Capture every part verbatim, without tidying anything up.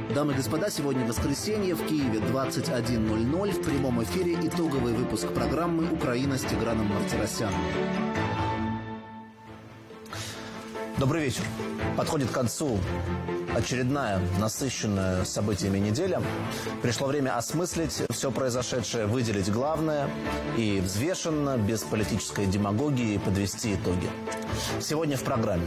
Дамы и господа, сегодня воскресенье, в Киеве двадцать один ноль ноль. В прямом эфире итоговый выпуск программы «Украина» с Тиграном Мартиросяном. Добрый вечер. Подходит к концу очередная, насыщенная событиями неделя. Пришло время осмыслить все произошедшее, выделить главное и взвешенно, без политической демагогии, подвести итоги. Сегодня в программе.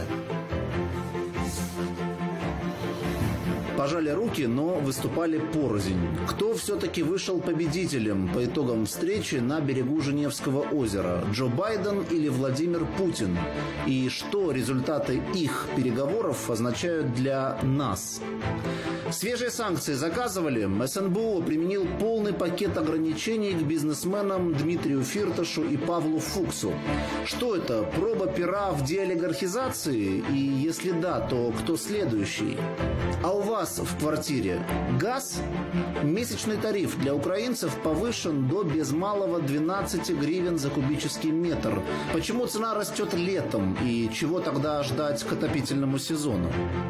Пожали руки, но выступали порознь. Кто все-таки вышел победителем по итогам встречи на берегу Женевского озера? Джо Байден или Владимир Путин? И что результаты их переговоров означают для нас? Свежие санкции заказывали. эс эн бэ о применил полный пакет ограничений к бизнесменам Дмитрию Фирташу и Павлу Фуксу. Что это? Проба пера в деолигархизации? И если да, то кто следующий? А у вас в квартире газ? Месячный тариф для украинцев повышен до без малого двенадцати гривен за кубический метр. Почему цена растет летом? И чего тогда ждать к отопительному сезону?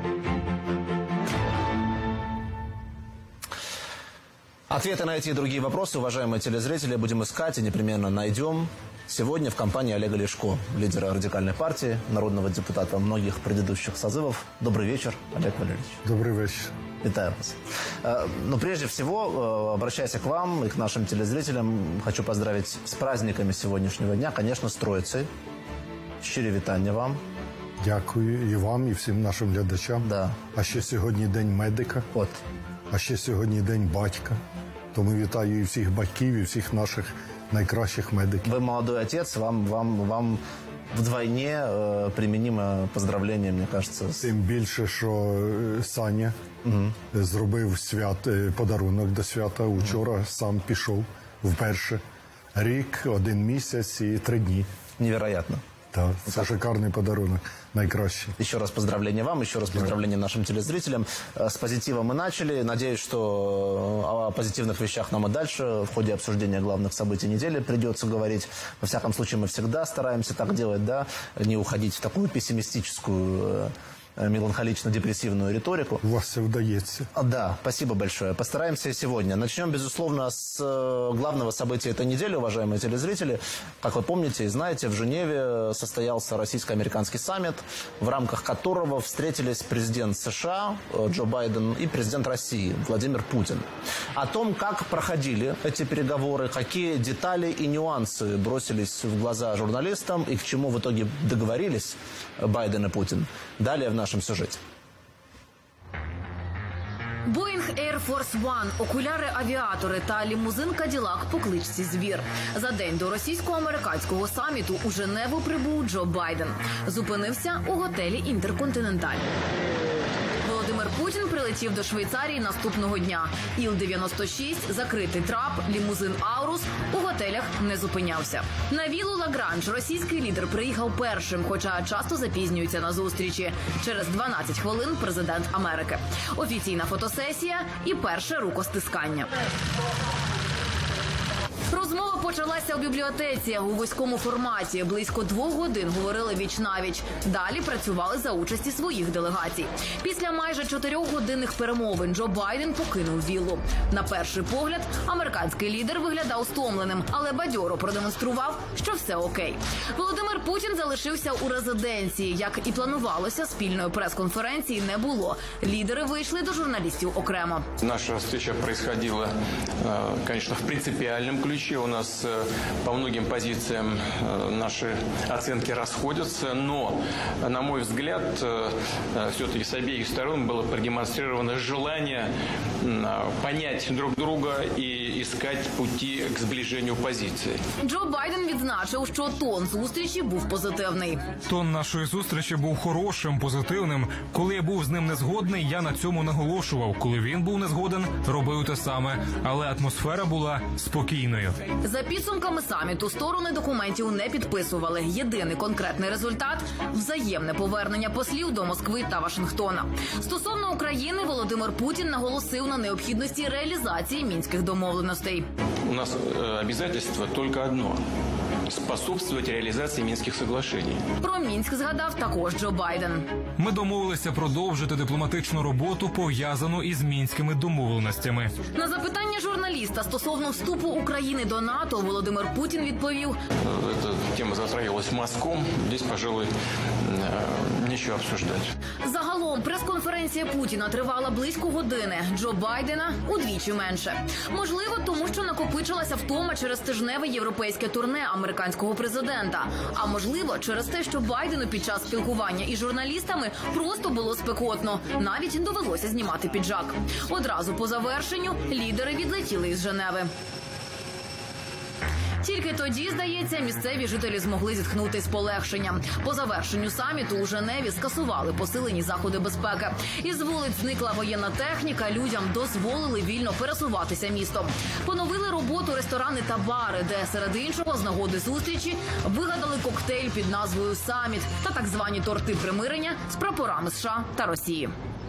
Ответы на эти и другие вопросы, уважаемые телезрители, будем искать и непременно найдем сегодня в компании Олега Ляшко, лидера радикальной партии, народного депутата многих предыдущих созывов. Добрый вечер, Олег Валерьевич. Добрый вечер. Витаю вас. Но прежде всего, обращаясь к вам и к нашим телезрителям, хочу поздравить с праздниками сегодняшнего дня, конечно, с Троицей. Щирі вітання вам. Дякую і вам, і всім нашим глядачам. Да. А ще сьогодні День медика. От. А ще сьогодні День батька. Тому вітаю і всіх батьків, і всіх наших найкращих медиків. Вы молодой отец, вам, вам, вам вдвойне э, применимо поздравление, мне кажется. С... Тим більше, що Саня угу. зробив свят, подарунок до свята. Учора угу. сам пішов вперше. Рік, один місяць і три дні. Невероятно. Да, это шикарный подарунок, найкращий. Еще раз поздравления вам, еще раз поздравления нашим телезрителям. С позитива мы начали. Надеюсь, что о позитивных вещах нам и дальше в ходе обсуждения главных событий недели придется говорить. Во всяком случае, мы всегда стараемся так делать, да, не уходить в такую пессимистическую, меланхолично-депрессивную риторику. У вас все удается. Да, спасибо большое. Постараемся и сегодня. Начнем, безусловно, с главного события этой недели, уважаемые телезрители. Как вы помните и знаете, в Женеве состоялся российско-американский саммит, в рамках которого встретились президент США Джо Байден и президент России Владимир Путин. О том, как проходили эти переговоры, какие детали и нюансы бросились в глаза журналистам и к чему в итоге договорились Байден и Путин. Далее в нашем сюжете. Боїнг Air Force One, окуляри-авіатори та лімузин Каділак по кличці «Звір». За день до російсько-американського саміту у Женеву прибув Джо Байден. Зупинився у готелі «Інтерконтиненталь». Володимир Путін прилетів до Швейцарії наступного дня. Іл дев'яносто шість, закритий трап, лімузин Аурус у готелях не зупинявся. На віллу Лагранж російський лідер приїхав першим, хоча часто запізнюється на зустрічі. Через дванадцять хвилин президент Америки. Офіційна фотосесія і перше рукостискання. Розмова почалася у бібліотеці у вузькому форматі. Близько двох годин говорили віч-навіч. Далі працювали за участі своїх делегацій. Після майже чотирьохгодинних перемовин Джо Байден покинув віллу. На перший погляд, американський лідер виглядав стомленим, але бадьоро продемонстрував, що все окей. Володимир Путін залишився у резиденції. Як і планувалося, спільної прес-конференції не було. Лідери вийшли до журналістів окремо. Наша встреча происходила, конечно, в принципиальном ключе. У нас по многим позициям наши оценки расходятся, но, на мой взгляд, все-таки с обеих сторон было продемонстрировано желание понять друг друга и искать пути к сближению позиций. Джо Байден відзначив, що тон зустрічі був позитивний. Тон нашої зустрічі був хорошим, позитивним. Коли я був з ним не згодний, я на цьому наголошував. Коли він був не згоден, робив те саме. Але атмосфера була спокійною. За підсумками саміту сторони документів не підписували. Єдиний конкретний результат – взаємне повернення послів до Москви та Вашингтона. Стосовно України, Володимир Путін наголосив на необхідності реалізації мінських домовленостей. У нас обов'язково тільки одно – способствовать реализации Минских соглашений. Про Мінськ згадав також Джо Байден. Ми домовилися продовжити дипломатичну роботу, пов'язану із мінськими домовленостями. На запитання журналіста стосовно вступу України до НАТО Володимир Путін відповів: Эта тема затрагивалась мазком. Здесь, пожалуй, нечего обсуждать. Загалом прес-конференція Путіна тривала близько години, Джо Байдена удвічі менше. Можливо, тому що накопичилася втома через тижневе європейське турне американського президента. А можливо, через те, що Байдену під час спілкування із журналістами просто було спекотно. Навіть довелося знімати піджак. Одразу по завершенню лідери відлетіли із Женеви. Тільки тоді, здається, місцеві жителі змогли зітхнути з полегшенням. По завершенню саміту у Женеві скасували посилені заходи безпеки. Із вулиць зникла воєнна техніка, людям дозволили вільно пересуватися містом. Поновили роботу ресторани та бари, де, серед іншого, з нагоди зустрічі вигадали коктейль під назвою «Саміт» та так звані торти примирення з прапорами США та Росії.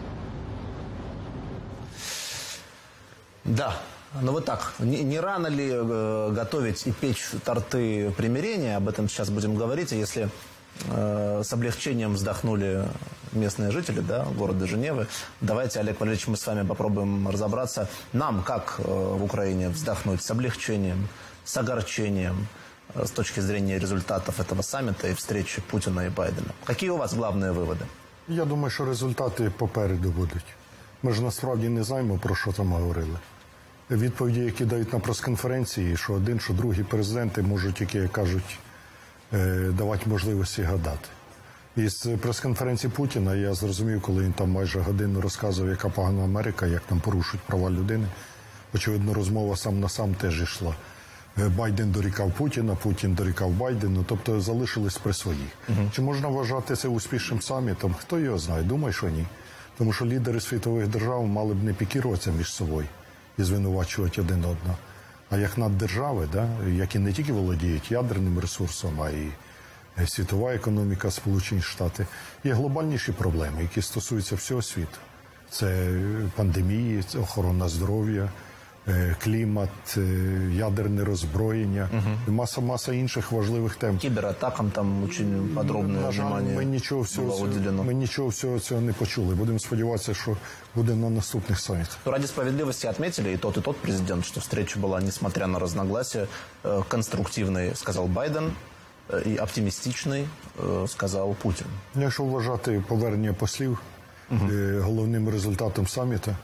Да. Ну вот так, не, не рано ли э, готовить и печь торты примирения, об этом сейчас будем говорить, и если э, с облегчением вздохнули местные жители, да, города Женевы, давайте, Олег Валерьевич, мы с вами попробуем разобраться, нам как э, в Украине вздохнуть с облегчением, с огорчением, э, с точки зрения результатов этого саммита и встречи Путина и Байдена. Какие у вас главные выводы? Я думаю, що результати попереду будуть. Ми ж насправді не знаємо, про що там говорили. Відповіді, які дають на прес-конференції, що один, що другий президенти можуть, які кажуть, давати можливості гадати. Із прес-конференції Путіна я зрозумів, коли він там майже годину розказував, яка погана Америка, як там порушують права людини. Очевидно, розмова сам на сам теж йшла. Байден дорікав Путіна, Путін дорікав Байдену, тобто залишились при своїх. Угу. Чи можна вважати це успішним самітом? Хто його знає? Думаю, що ні. Тому що лідери світових держав мали б не пікіруватися між собою і звинувачувати один одного. А як наддержави, да, які не тільки володіють ядерним ресурсом, а й світова економіка, Сполучені Штати, є глобальніші проблеми, які стосуються всього світу. Це пандемії, це охорона здоров'я, клімат, ядерне роззброєння, угу. маса, маса інших важливих тем. Кібератакам там дуже подробне внимання ми нічого всього цього, ми нічого всього цього не почули. Будемо сподіватися, що буде на наступних самітах. Ради справедливости отметили и тот, и тот президент, что встреча была, несмотря на разногласия, конструктивной, сказал Байден, и оптимистичной, сказал Путін. Якщо вважати повернення послів угу. головним результатом саміту,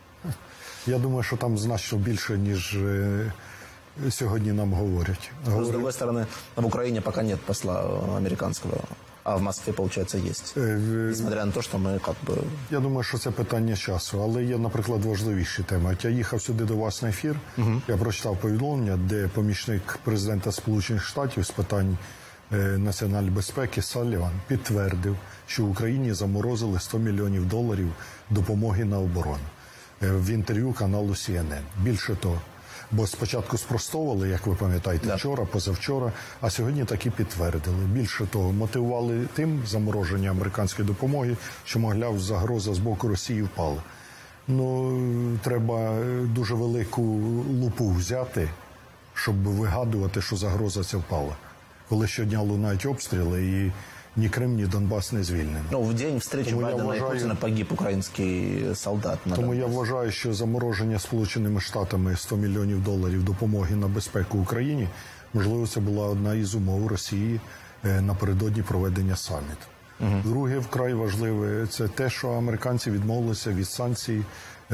я думаю, що там значно більше, ніж е, сьогодні нам говорять. С другой стороны, в Украине пока нет посла американского, а в Москве, получается, есть. Е, Несмотря на то, що ми, как би... Я думаю, що це питання часу, але є, наприклад, важливіші теми. От я їхав сюди до вас на ефір, угу. я прочитав повідомлення, де помічник президента Сполучених Штатів з питань е, національної безпеки Салліван підтвердив, що в Україні заморозили сто мільйонів доларів допомоги на оборону. В інтерв'ю каналу Сі Ен Ен. Більше того, бо спочатку спростовували, як ви пам'ятаєте, да. вчора, позавчора, а сьогодні таки підтвердили. Більше того, мотивували тим замороження американської допомоги, що, мовляв, загроза з боку Росії впала. Ну, треба дуже велику лупу взяти, щоб вигадувати, що загроза ця впала. Коли щодня лунають обстріли і ні Крим, ні Донбас не звільнені. Ну, в день встречи Тому Байдена вважаю, і Путіна погиб український солдат. Тому я вважаю, що замороження Сполученими Штатами сто мільйонів доларів допомоги на безпеку Україні, можливо, це була одна із умов Росії напередодні проведення саміту. Угу. Друге, вкрай важливе, це те, що американці відмовилися від санкцій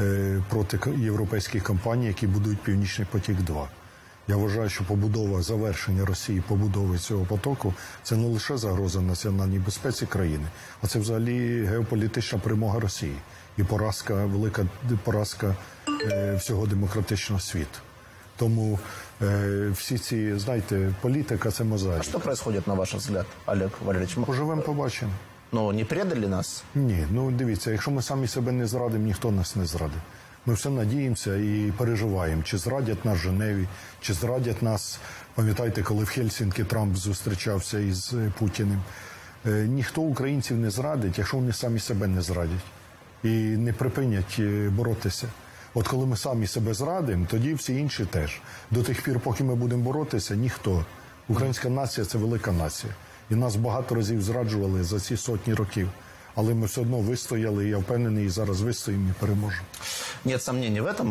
проти європейських компаній, які будують Північний потік-два. Я вважаю, що побудова, завершення Росії, побудови цього потоку – це не лише загроза національній безпеці країни, а це взагалі геополітична перемога Росії і поразка, велика поразка е, всього демократичного світу. Тому е, всі ці, знаєте, політика – це мозаїка. А що відбувається, на ваш взгляд, Олег Валерійович? Поживемо, побачимо. Ну, не предали нас? Ні, ну дивіться, якщо ми самі себе не зрадимо, ніхто нас не зрадить. Ми все надіємося і переживаємо, чи зрадять нас в Женеві, чи зрадять нас, пам'ятаєте, коли в Хельсінкі Трамп зустрічався із Путіним. Е, ніхто українців не зрадить, якщо вони самі себе не зрадять і не припинять боротися. От коли ми самі себе зрадимо, тоді всі інші теж. До тих пір, поки ми будемо боротися, ніхто Українська нація – це велика нація. І нас багато разів зраджували за ці сотні років. Але ми все одно вистояли, і я впевнений, і зараз вистоїмо і переможемо. Нет сомнений в этом,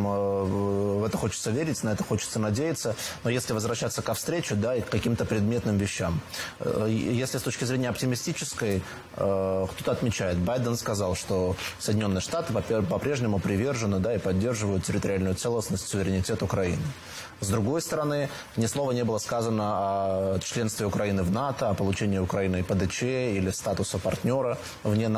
в это хочется верить, на это хочется надеяться. Но если возвращаться ко встрече, да, и к каким-то предметным вещам. Если с точки зрения оптимистической, кто-то отмечает, Байден сказал, что Соединенные Штаты по-прежнему привержены, да, и поддерживают территориальную целостность, суверенитет Украины. С другой стороны, ни слова не было сказано о членстве Украины в НАТО, о получении Украины ПДЧ или статуса партнера вне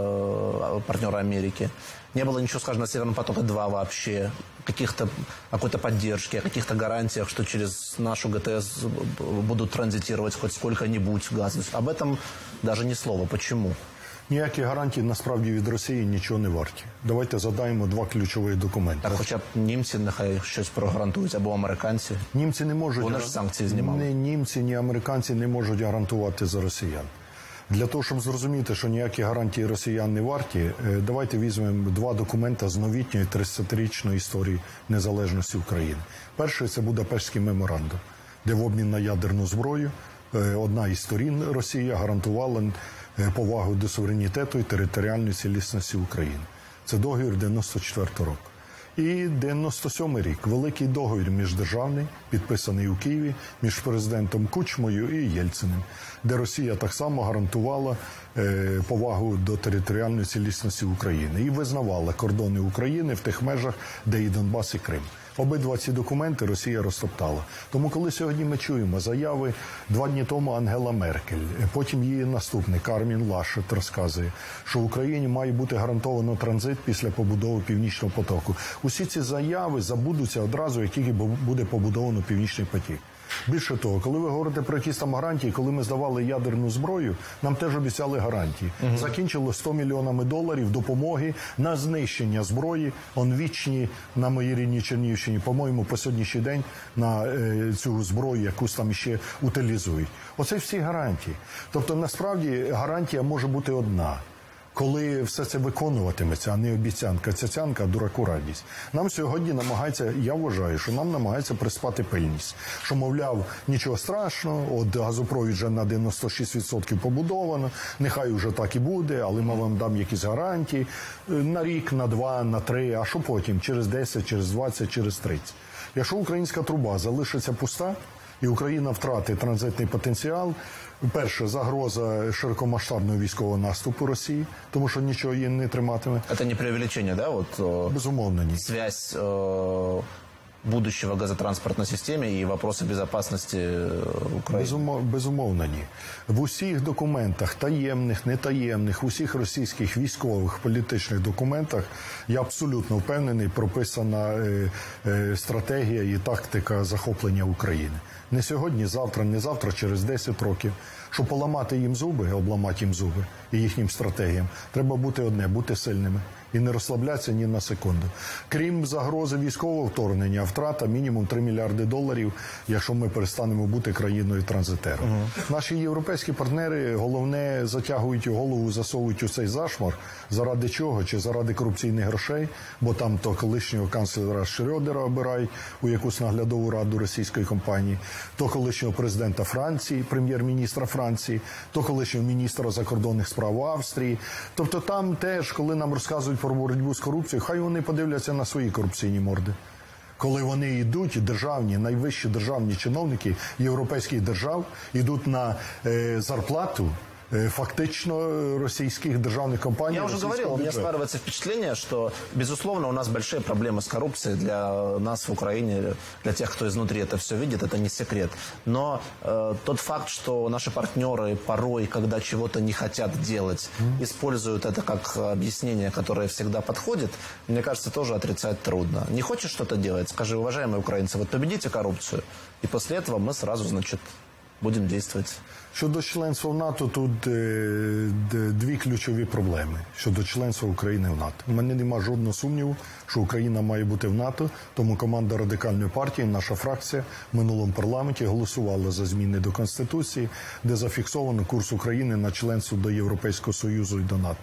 НАТО, партнера Америки. Не было ничего сказано о Северном потоке-два вообще, каких-то, какой-то поддержки, о каких-то гарантиях, что через нашу ГТС будут транзитировать хоть сколько-нибудь газа. Об этом даже ни слова. Почему? Ніякі гарантії, насправді, від Росії нічого не варті. Давайте задаємо два ключові документи. Так хоча б німці нехай щось прогарантують, або американці. Німці не можуть... Вони ж санкції знімали. Ні німці, ні американці не можуть гарантувати за росіян. Для того, щоб зрозуміти, що ніякі гарантії росіян не варті, давайте візьмемо два документи з новітньої тридцятирічної історії незалежності України. Перший – це Будапештський меморандум, де в обмін на ядерну зброю одна із сторін, Росія, гарантувала повагу до суверенітету і територіальної цілісності України. Це договір дев'яносто четвертого року. І дев'яносто сьомий рік – великий договір міждержавний, підписаний у Києві між президентом Кучмою і Єльциним, де Росія так само гарантувала е, повагу до територіальної цілісності України і визнавала кордони України в тих межах, де і Донбас, і Крим. Обидва ці документи Росія розтоптала. Тому коли сьогодні ми чуємо заяви, два дні тому Ангела Меркель, потім її наступник Армін Лашет розказує, що в Україні має бути гарантовано транзит після побудови Північного потоку. Усі ці заяви забудуться одразу, як тільки буде побудовано Північний потік. Більше того, коли ви говорите про якісь там гарантії, коли ми здавали ядерну зброю, нам теж обіцяли гарантії. Угу. Закінчило сто мільйонами доларів допомоги на знищення зброї, онвічні на моїй рідній Чернігівщині, по-моєму, по сьогоднішній день на е, цю зброю якусь там ще утилізують. Оце всі гарантії. Тобто, насправді, гарантія може бути одна. Коли все це виконуватиметься, а не обіцянка, цяцянка, а дураку радість. Нам сьогодні намагається, я вважаю, що нам намагається приспати пильність. Що, мовляв, нічого страшного, от газопровід вже на дев'яносто шість відсотків побудовано, нехай вже так і буде, але ми вам дам якісь гарантії на рік, на два, на три, а що потім? Через десять, через двадцять, через тридцять. Якщо українська труба залишиться пуста, і Україна втратить транзитний потенціал, перше, загроза широкомасштабного військового наступу Росії, тому що нічого її не триматиме. Це не преувеличення, да? Вот, безумовно, ні. Связь э, будущего газотранспортной системы и вопросы безопасности України? Безумов, безумовно, ні. В усіх документах, таємних, нетаємних, в усіх російських військових, політичних документах, я абсолютно впевнений, прописана е, е, стратегія і тактика захоплення України. Не сьогодні, завтра, не завтра, через десять років. Щоб поламати їм зуби, обламати їм зуби і їхнім стратегіям, треба бути одне – бути сильними і не розслаблятися ні на секунду. Крім загрози військового вторгнення, втрата мінімум три мільярди доларів, якщо ми перестанемо бути країною-транзитером. Угу. Наші європейські партнери, головне, затягують голову, засовують у цей зашмар. Заради чого? Чи заради корупційних грошей? Бо там то колишнього канцлера Шрёдера обирають у якусь наглядову раду російської компанії, то колишнього президента Франції, прем'єр-міністра Франції, то колишнього міністра закордонних справ Австрії. Тобто там теж, коли нам розказують про боротьбу з корупцією, хай вони подивляться на свої корупційні морди. Коли вони йдуть, державні, найвищі державні чиновники європейських держав, йдуть на е, зарплату фактично российских державных компаний. Я уже говорил, у меня складывается впечатление, что, безусловно, у нас большие проблемы с коррупцией. Для нас в Украине, для тех, кто изнутри это все видит, это не секрет. Но э, тот факт, что наши партнеры порой, когда чего-то не хотят делать, mm. используют это как объяснение, которое всегда подходит, мне кажется, тоже отрицать трудно. Не хочешь что-то делать? Скажи, уважаемые украинцы, вот победите коррупцию, и после этого мы сразу, значит, будемо діяти. Щодо членства в НАТО, тут е, дві ключові проблеми щодо членства України в НАТО. У мене немає жодного сумніву, що Україна має бути в НАТО, тому команда Радикальної партії, наша фракція в минулому парламенті голосувала за зміни до Конституції, де зафіксовано курс України на членство до Європейського Союзу і до НАТО.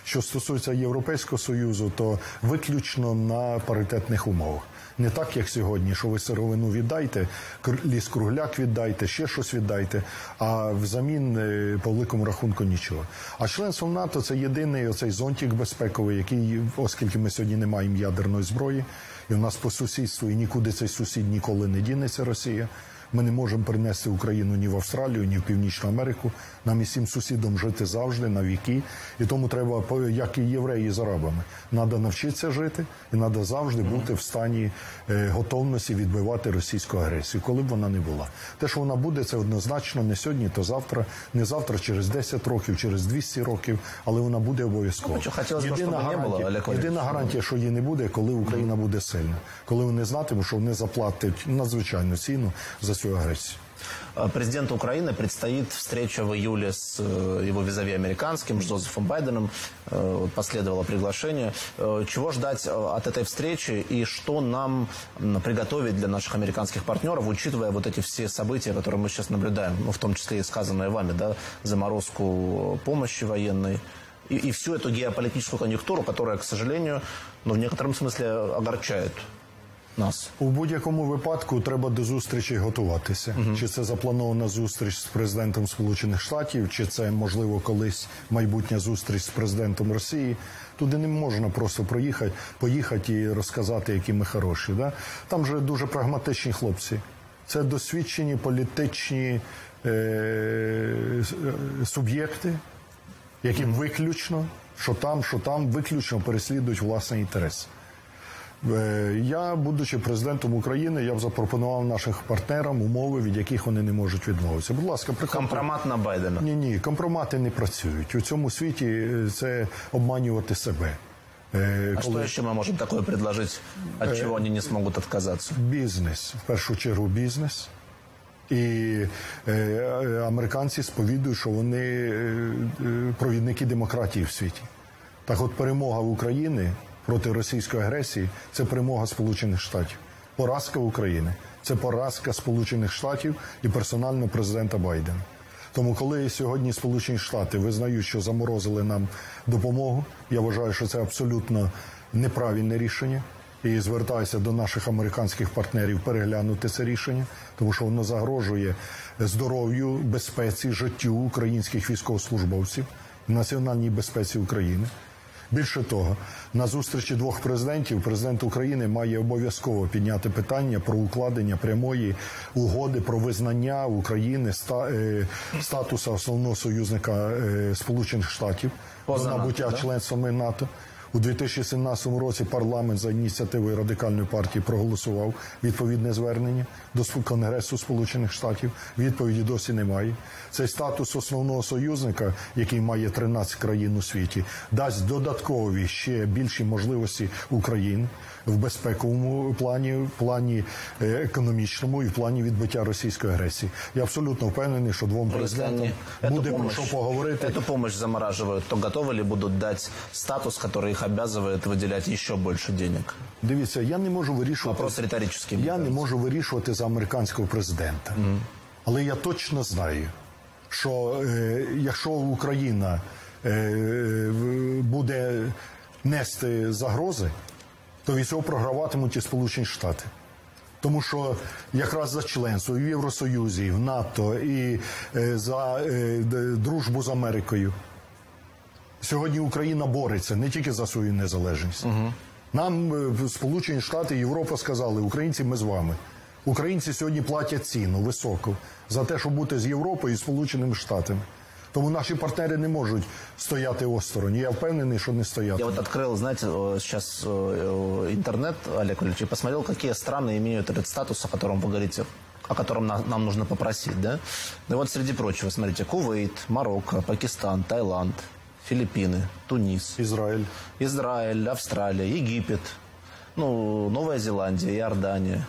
Що стосується Європейського Союзу, то виключно на паритетних умовах. Не так, як сьогодні, що ви сировину віддайте, ліс-кругляк віддайте, ще щось віддайте, а взамін по великому рахунку нічого. А членство в НАТО – це єдиний оцей зонтик безпековий, який, оскільки ми сьогодні не маємо ядерної зброї, і в нас по сусідству, і нікуди цей сусід ніколи не дінеться, Росія. Ми не можемо принести Україну ні в Австралію, ні в Північну Америку. Нам із цим сусідом жити завжди, на віки. І тому треба, як і євреї з арабами, треба навчитися жити і треба завжди бути в стані е, готовності відбивати російську агресію, коли б вона не була. Те, що вона буде, це однозначно не сьогодні, то завтра. Не завтра, через десять років, через двісті років, але вона буде обов'язково. Єдина гарантія, єдина гарантія, що її не буде, коли Україна буде сильна. Коли вони знатимуть, що вони заплатять надзвичайну ціну за цю агрессию. Президенту Украины предстоит встреча в июле с его визави американским, с Джозефом Байденом. Последовало приглашение. Чего ждать от этой встречи и что нам приготовить для наших американских партнеров, учитывая вот эти все события, которые мы сейчас наблюдаем, ну, в том числе и сказанное вами, да, заморозку помощи военной, и, и всю эту геополитическую конъюнктуру, которая, к сожалению, ну, в некотором смысле огорчает нас. У будь-якому випадку треба до зустрічі готуватися. Угу. Чи це запланована зустріч з президентом Сполучених Штатів, чи це, можливо, колись майбутня зустріч з президентом Росії. Туди не можна просто проїхати, поїхати і розказати, які ми хороші. Да? Там же дуже прагматичні хлопці. Це досвідчені політичні е- суб'єкти, які виключно, що там, що там, виключно переслідують власний інтерес. Я, будучи президентом України, я б запропонував нашим партнерам умови, від яких вони не можуть відмовитися. Будь ласка, приходьте. Компромат на Байдена? Ні, ні, компромати не працюють. У цьому світі це обманювати себе. А Коли... що ще ми можемо таке предложити, від чого вони не зможуть відказатися? Бізнес. В першу чергу бізнес. І е, американці сповідують, що вони е, провідники демократії в світі. Так от перемога України проти російської агресії – це перемога Сполучених Штатів. Поразка України – це поразка Сполучених Штатів і персонально президента Байдена. Тому коли сьогодні Сполучені Штати визнають, що заморозили нам допомогу, я вважаю, що це абсолютно неправильне рішення. І звертаюся до наших американських партнерів переглянути це рішення, тому що воно загрожує здоров'ю, безпеці, життю українських військовослужбовців, національній безпеці України. Більше того, на зустрічі двох президентів президент України має обов'язково підняти питання про укладення прямої угоди про визнання України статусу основного союзника Сполучених Штатів до набуття да? членствами НАТО. У дві тисячі сімнадцятому році парламент за ініціативою Радикальної партії проголосував відповідне звернення до Конгресу Сполучених Штатів. Відповіді досі немає. Цей статус основного союзника, який має тринадцять країн у світі, дасть додаткові ще більші можливості Україні в безпековому плані, в плані економічному і в плані відбиття російської агресії. Я абсолютно впевнений, що двом президентам буде про що поговорити. Эту помощь замораживают, то готовы ли будут дать статус, который их обязывает выделять еще больше денег? Дивіться, я не можу вирішувати. Вопрос риторичний. Я не можу вирішувати за американського президента. Mm. Але я точно знаю, що е, якщо Україна е, буде нести загрози, то від цього програватимуть і Сполучені Штати. Тому що якраз за членство і в Євросоюзі, і в НАТО, і е, за е, дружбу з Америкою сьогодні Україна бореться не тільки за свою незалежність. Угу. Нам е, Сполучені Штати і Європа сказали: українці, ми з вами. Українці сьогодні платять ціну високу за те, щоб бути з Європою і Сполученими Штатами. Тому наши партнеры не можуть стояти осторонь. Я впевнений, что не стоят. Я вот открыл, знаете, сейчас интернет, Олег Валерьевич, и посмотрел, какие страны имеют этот статус, о котором вы говорите, о котором нам, нам нужно попросить, да? Ну вот среди прочего, смотрите, Кувейт, Марокко, Пакистан, Таиланд, Филиппины, Тунис. Израиль. Израиль, Австралия, Египет, ну, Новая Зеландия, Иордания.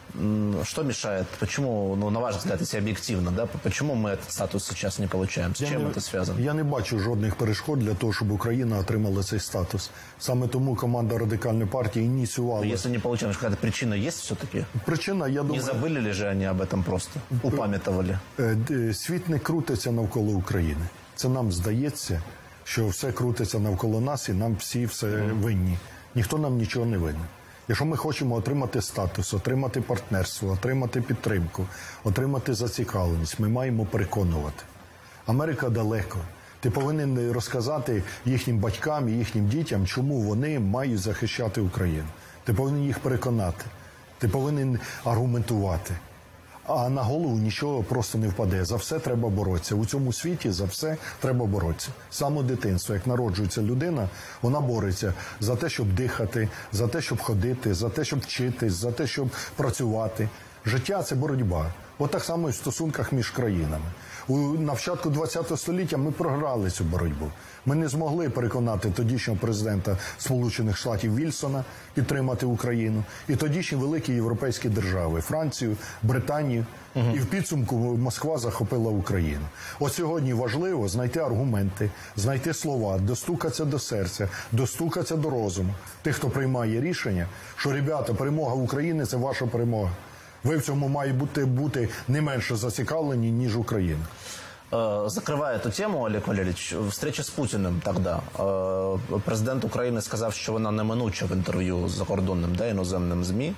Что мешает? Почему, ну, на ваш взгляд, если объективно, да, почему мы этот статус сейчас не получаем? С я чем не, это связано? Я не бачу жодних перешкод для того, щоб Україна отримала цей статус. Саме тому команда Радикальної партії ініціювала. Но если не получаем, какая-то причина есть все-таки? Причина, я думаю... Не забыли ли же они об этом просто? Упам'ятовали? Світ не крутиться навколо України. Це нам здається. що все крутиться навколо нас і нам всі все винні. Ніхто нам нічого не винен. Якщо ми хочемо отримати статус, отримати партнерство, отримати підтримку, отримати зацікавленість, ми маємо переконувати. Америка далеко. Ти повинен розказати їхнім батькам і їхнім дітям, чому вони мають захищати Україну. Ти повинен їх переконати. Ти повинен аргументувати. А на голову нічого просто не впаде. За все треба боротися. У цьому світі за все треба боротися. З самого дитинства, як народжується людина, вона бореться за те, щоб дихати, за те, щоб ходити, за те, щоб вчитись, за те, щоб працювати. Життя – це боротьба. От так само і в стосунках між країнами. У, на початку ХХ століття ми програли цю боротьбу. Ми не змогли переконати тодішнього президента Сполучених Штатів Вільсона підтримати Україну і тодішні великі європейські держави – Францію, Британію. Угу. І в підсумку Москва захопила Україну. От сьогодні важливо знайти аргументи, знайти слова, достукатися до серця, достукатися до розуму. Тих, хто приймає рішення, що, ребята, перемога України – це ваша перемога. Ви в цьому маєте бути, бути не менше зацікавлені, ніж Україна. Закривая эту тему, Олег Валерьевич, встреча з Путіним тогда. Президент України сказав, що вона неминуча в інтерв'ю з закордонним, да, іноземним ЗМІ.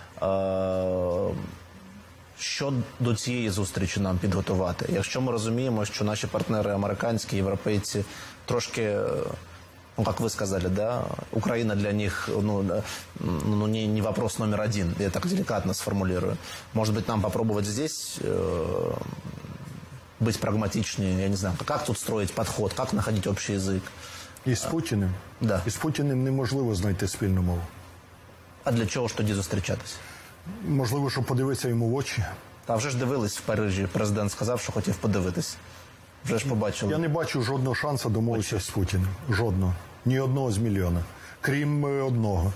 Що до цієї зустрічі нам підготувати? Якщо ми розуміємо, що наші партнери американські, європейці трошки... Ну, как вы сказали, да, Украина для них, ну, ну не, не вопрос номер один, я так деликатно сформулирую. Может быть, нам попробовать здесь э, быть прагматичнее, я не знаю, как тут строить подход, как находить общий язык. І з Путіним? Да. І з Путіним неможливо знайти спільну мову. А для чого ж тоді зустрічатись? Можливо, щоб подивитися йому в очі. Та вже ж дивились в Парижі, президент сказав, що хотів подивитись. Вже ж побачили. Я не бачу жодного шансу домовитися з Путіним. Жодного. Ні одного з мільйона. Крім одного.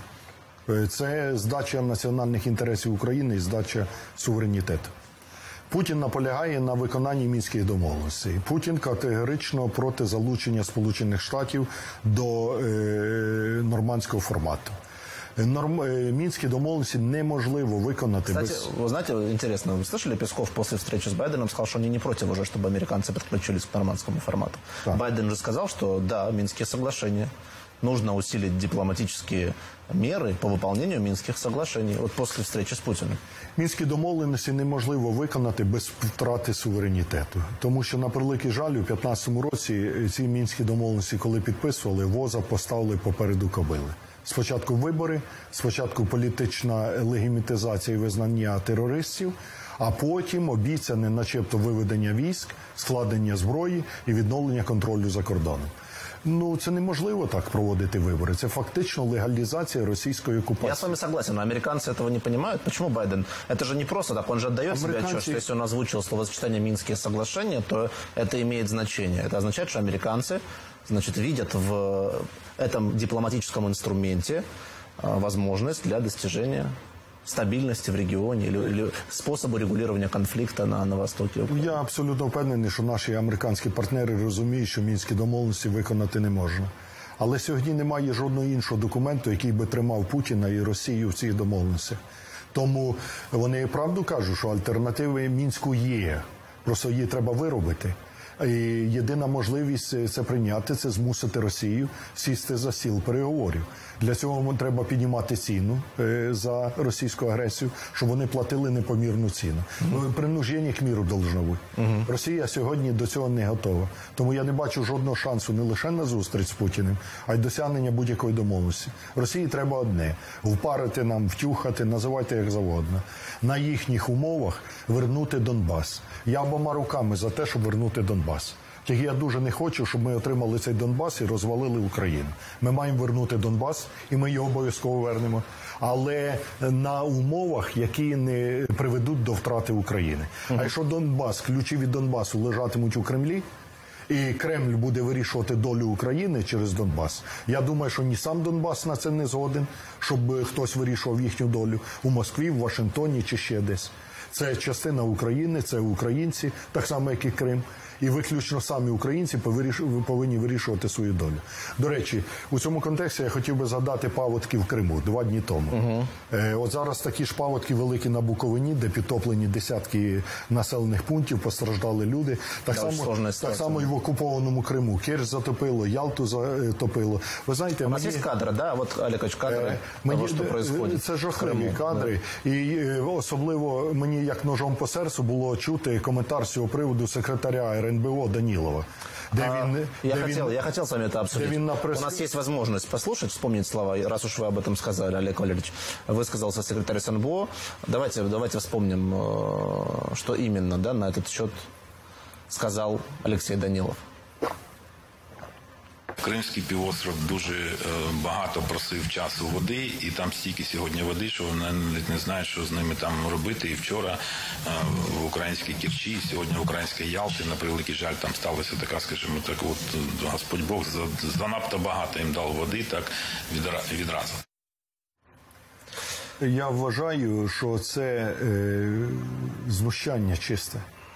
Це здача національних інтересів України і здача суверенітету. Путін наполягає на виконанні Мінських домовленостей. Путін категорично проти залучення Сполучених Штатів до е, нормандського формату. Норм... Минские домовленности неможливо виконати. Кстати, без... вы знаете, интересно, вы слышали, Песков после встречи с Байденом сказал, что они не против уже, чтобы американцы подключились к нормандскому формату. Да. Байден же сказал, что да, Минские соглашения. Нужно усилить дипломатические меры по выполнению Минских соглашений. Вот после встречи с Путиным. Мінські домовленості неможливо виконати без втрати суверенітету. Тому що, на превеликий жаль, у п'ятнадцятому році ці мінські домовленості, коли підписували, воза поставили попереду кобили. Спочатку вибори, спочатку політична легімітизація і визнання терористів, а потім обіцяне начебто виведення військ, складення зброї і відновлення контролю за кордоном. Ну, це неможливо так проводити вибори. Це фактично легалізація російської оккупации. Я с вами согласен, но американцы этого не понимают. Почему Байден? Это же не просто так. Он же отдает Американцы... себе отчет, что если он озвучил словосочетание «Минские соглашения», то это имеет значение. Это означает, что американцы, значит, видят в этом дипломатическом инструменте возможность для достижения стабильности в регионе или, или способу регулирования конфликта на, на Востоке. Я абсолютно впевнений, що наші американські партнери розуміють, що мінські домовленості виконати не можна. Але сьогодні немає жодного іншого документу, який би тримав Путіна і Росію в цих домовленостях. Тому вони правду кажуть, що альтернативи Мінську є. Просто її треба виробити. І єдина можливість це прийняти, це змусити Росію сісти за стіл переговорів. Для цього треба піднімати ціну за російську агресію, щоб вони платили непомірну ціну. Mm-hmm. Принуждення к миру должно бути. Mm-hmm. Росія сьогодні до цього не готова. Тому я не бачу жодного шансу не лише на зустріч з Путіним, а й досягнення будь-якої домовленості. Росії треба одне – впарити нам, втюхати, називайте як завгодно. На їхніх умовах вернути Донбас. Я обома руками за те, щоб вернути Донбас. Тільки я дуже не хочу, щоб ми отримали цей Донбас і розвалили Україну. Ми маємо вернути Донбас, і ми його обов'язково вернемо. Але на умовах, які не приведуть до втрати України. Mm-hmm. А якщо Донбас, ключі від Донбасу лежатимуть у Кремлі, і Кремль буде вирішувати долю України через Донбас, я думаю, що ні сам Донбас на це не згоден, щоб хтось вирішував їхню долю у Москві, в Вашингтоні чи ще десь. Це частина України, це українці, так само, як і Крим. і виключно самі українці повинні вирішувати свою долю. До речі, у цьому контексті я хотів би згадати паводки в Криму два дні тому. Угу. Е, от зараз такі ж паводки великі на Буковині, де підтоплені десятки населених пунктів, постраждали люди. Так, да, само, так само і в окупованому Криму. Керч затопило, Ялту затопило. Ви знаєте, у нас мені... є кадри, да? От, Олегович, кадри е, мені... того, що происходить. Це жахливі кадри. Да. І е, особливо мені, як ножом по серцю, було чути коментар з цього приводу секретаря ер ен бе о Данилова. Де а, він, я, де хотел, він, я хотел с вами это обсудить. Пресс... У нас есть возможность послушать, вспомнить слова, раз уж вы об этом сказали, Олег Валерьевич. Высказался секретарь эс эн бэ о. Давайте, давайте вспомним, что именно, да, на этот счет сказал Алексей Данилов. Кримський півостров дуже е, багато просив часу води, і там стільки сьогодні води, що вони навіть не знають, що з ними там робити. І вчора е, в українській Керчі, сьогодні в українській Ялті, на превеликий жаль, там сталося така, скажімо так, от Господь Бог занадто багато їм дав води, так відразу. Я вважаю, що це е, знущання чисте.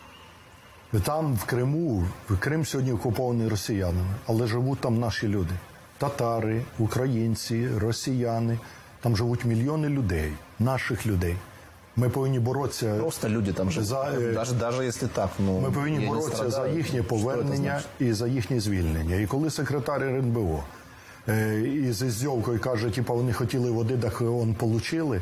Там, в Криму, Крим сьогодні окупований росіянами, але живуть там наші люди. Татари, українці, росіяни. Там живуть мільйони людей, наших людей. Ми повинні боротися... Просто люди там живуть, за, навіть, навіть якщо так. Ну, ми повинні боротися за їхнє повернення і за їхнє звільнення. І коли секретар ер ен бе о е, із іздьовкою каже, типу, вони хотіли води, так вон получили,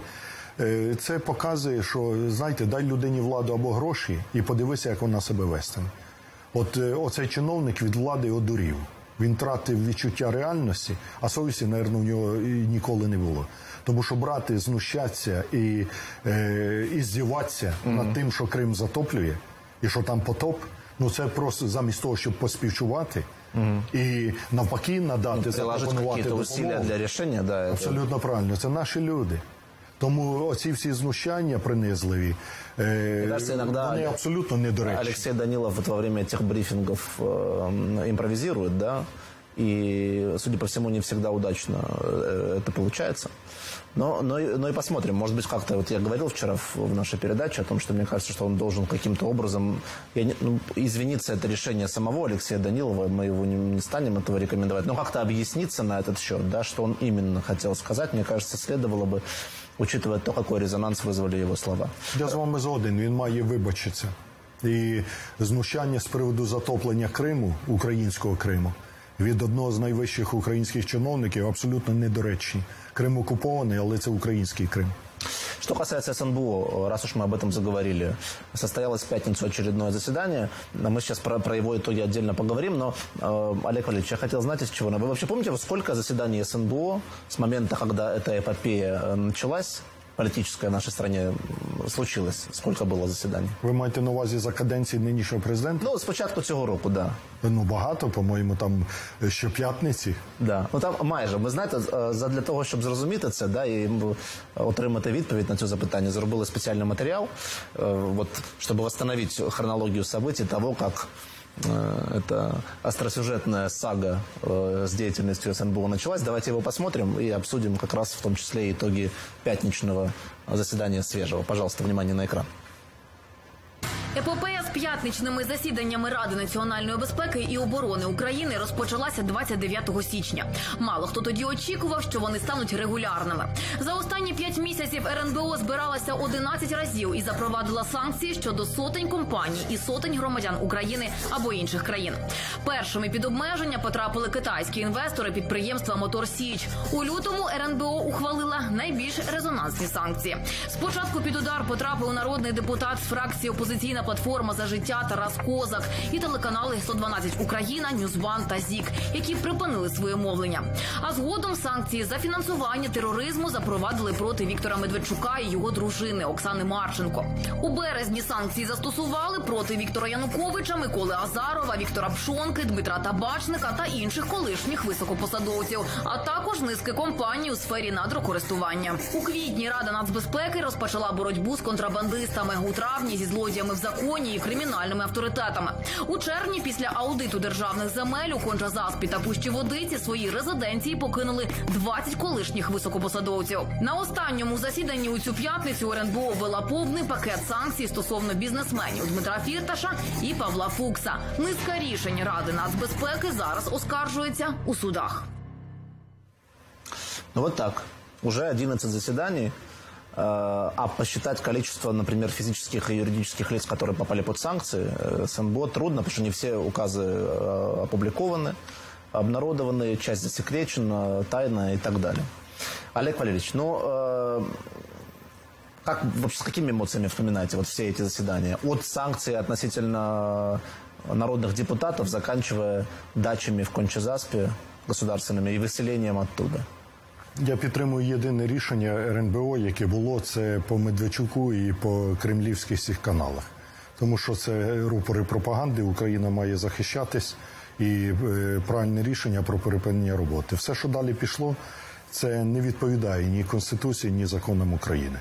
це показує, що, знаєте, дай людині владу або гроші і подивися, як вона себе вестиме. От оцей чиновник від влади одурів. Він тратив відчуття реальності, а совісті, мабуть, у нього ніколи не було. Тому що брати, знущатися і, е, і здіватися mm-hmm. над тим, що Крим затоплює, і що там потоп, ну це просто замість того, щоб поспівчувати, mm-hmm. і навпаки надати, запропонувати допомогу. Для рішення, да, абсолютно це... правильно. Це наші люди. Тому оці всі знущання принизливі, э, кажется, иногда вони абсолютно недоречні. Алексей Данилов вот во время этих брифингов э, импровизирует, да, и, судя по всему, не всегда удачно это получается. Но, но, но и посмотрим. Может быть, как-то, вот я говорил вчера в, в нашей передаче о том, что мне кажется, что он должен каким-то образом... Я не, ну, извиниться, это решение самого Алексея Данилова, мы его не, не станем этого рекомендовать, но как-то объясниться на этот счет, да, что он именно хотел сказать, мне кажется, следовало бы, учитывая то, какой резонанс вызвали его слова. Я з вами згоден, він має вибачитися. І знущання з приводу затоплення Криму, українського Криму, від одного з найвищих українських чиновників абсолютно недоречні. Крим окупований, але це український Крим. Что касается эс эн бэ о, раз уж мы об этом заговорили, состоялось в пятницу очередное заседание. Мы сейчас про, про его итоги отдельно поговорим, но, э, Олег Валерьевич, я хотел знать, из чего. Вы вообще помните, сколько заседаний эс эн бэ о с момента, когда эта эпопея началась, политическая в нашей стране, случилось? Сколько было заседаний? Ви маєте на увазі за каденції нинішнього президента? Ну, спочатку цього року, да. Ну, багато, по-моєму, там щоп'ятниці. Да. Ну, там майже. Ви знаєте, для того, щоб зрозуміти це, да, і отримати відповідь на це запитання, зробили спеціальний матеріал, вот, щоб восстановить хронологію событий того, как эта остросюжетная сага э, с деятельностью эс эн бэ о началась. Давайте его посмотрим и обсудим как раз в том числе итоги пятничного заседания свежего. Пожалуйста, внимание на экран. Епопея з п'ятничними засіданнями Ради національної безпеки і оборони України розпочалася двадцять дев'ятого січня. Мало хто тоді очікував, що вони стануть регулярними. За останні п'ять місяців ер ен бе о збиралася одинадцять разів і запровадила санкції щодо сотень компаній і сотень громадян України або інших країн. Першими під обмеження потрапили китайські інвестори підприємства «Мотор Січ». У лютому ер ен бе о ухвалила найбільш резонансні санкції. Спочатку під удар потрапив народний депутат з фракції «Опозиційна платформа за життя» Тарас Козак і телеканали сто дванадцять Україна, Ньюзван та ЗІК, які припинили своє мовлення. А згодом санкції за фінансування тероризму запровадили проти Віктора Медведчука і його дружини Оксани Марченко. У березні санкції застосували проти Віктора Януковича, Миколи Азарова, Віктора Пшонки, Дмитра Табачника та інших колишніх високопосадовців, а також низки компаній у сфері надрокористування. У квітні Рада нацбезпеки розпочала боротьбу з контрабандистами. У травні зі злодіями в законі і кримінальними авторитетами. У червні після аудиту державних земель у Конча-Заспі та Пущі-Водиці свої резиденції покинули двадцять колишніх високопосадовців. На останньому засіданні у цю п'ятницю РНБО ввела повний пакет санкцій стосовно бізнесменів Дмитра Фірташа і Павла Фукса. Низка рішень Ради нацбезпеки зараз оскаржується у судах. Ну вот так. Уже одиннадцать заседаний. А посчитать количество, например, физических и юридических лиц, которые попали под санкции, с эн бэ о трудно, потому что не все указы опубликованы, обнародованы, часть засекречена, тайна и так далее. Олег Валерьевич, ну, как, вообще, с какими эмоциями вспоминаете вот все эти заседания? От санкций относительно народных депутатов, заканчивая дачами в Конча-Заспі государственными и выселением оттуда. Я підтримую єдине рішення ер ен бе о, яке було, це по Медведчуку і по кремлівських всіх каналах. Тому що це рупори пропаганди, Україна має захищатись, і е, правильне рішення про припинення роботи. Все, що далі пішло, це не відповідає ні Конституції, ні законам України.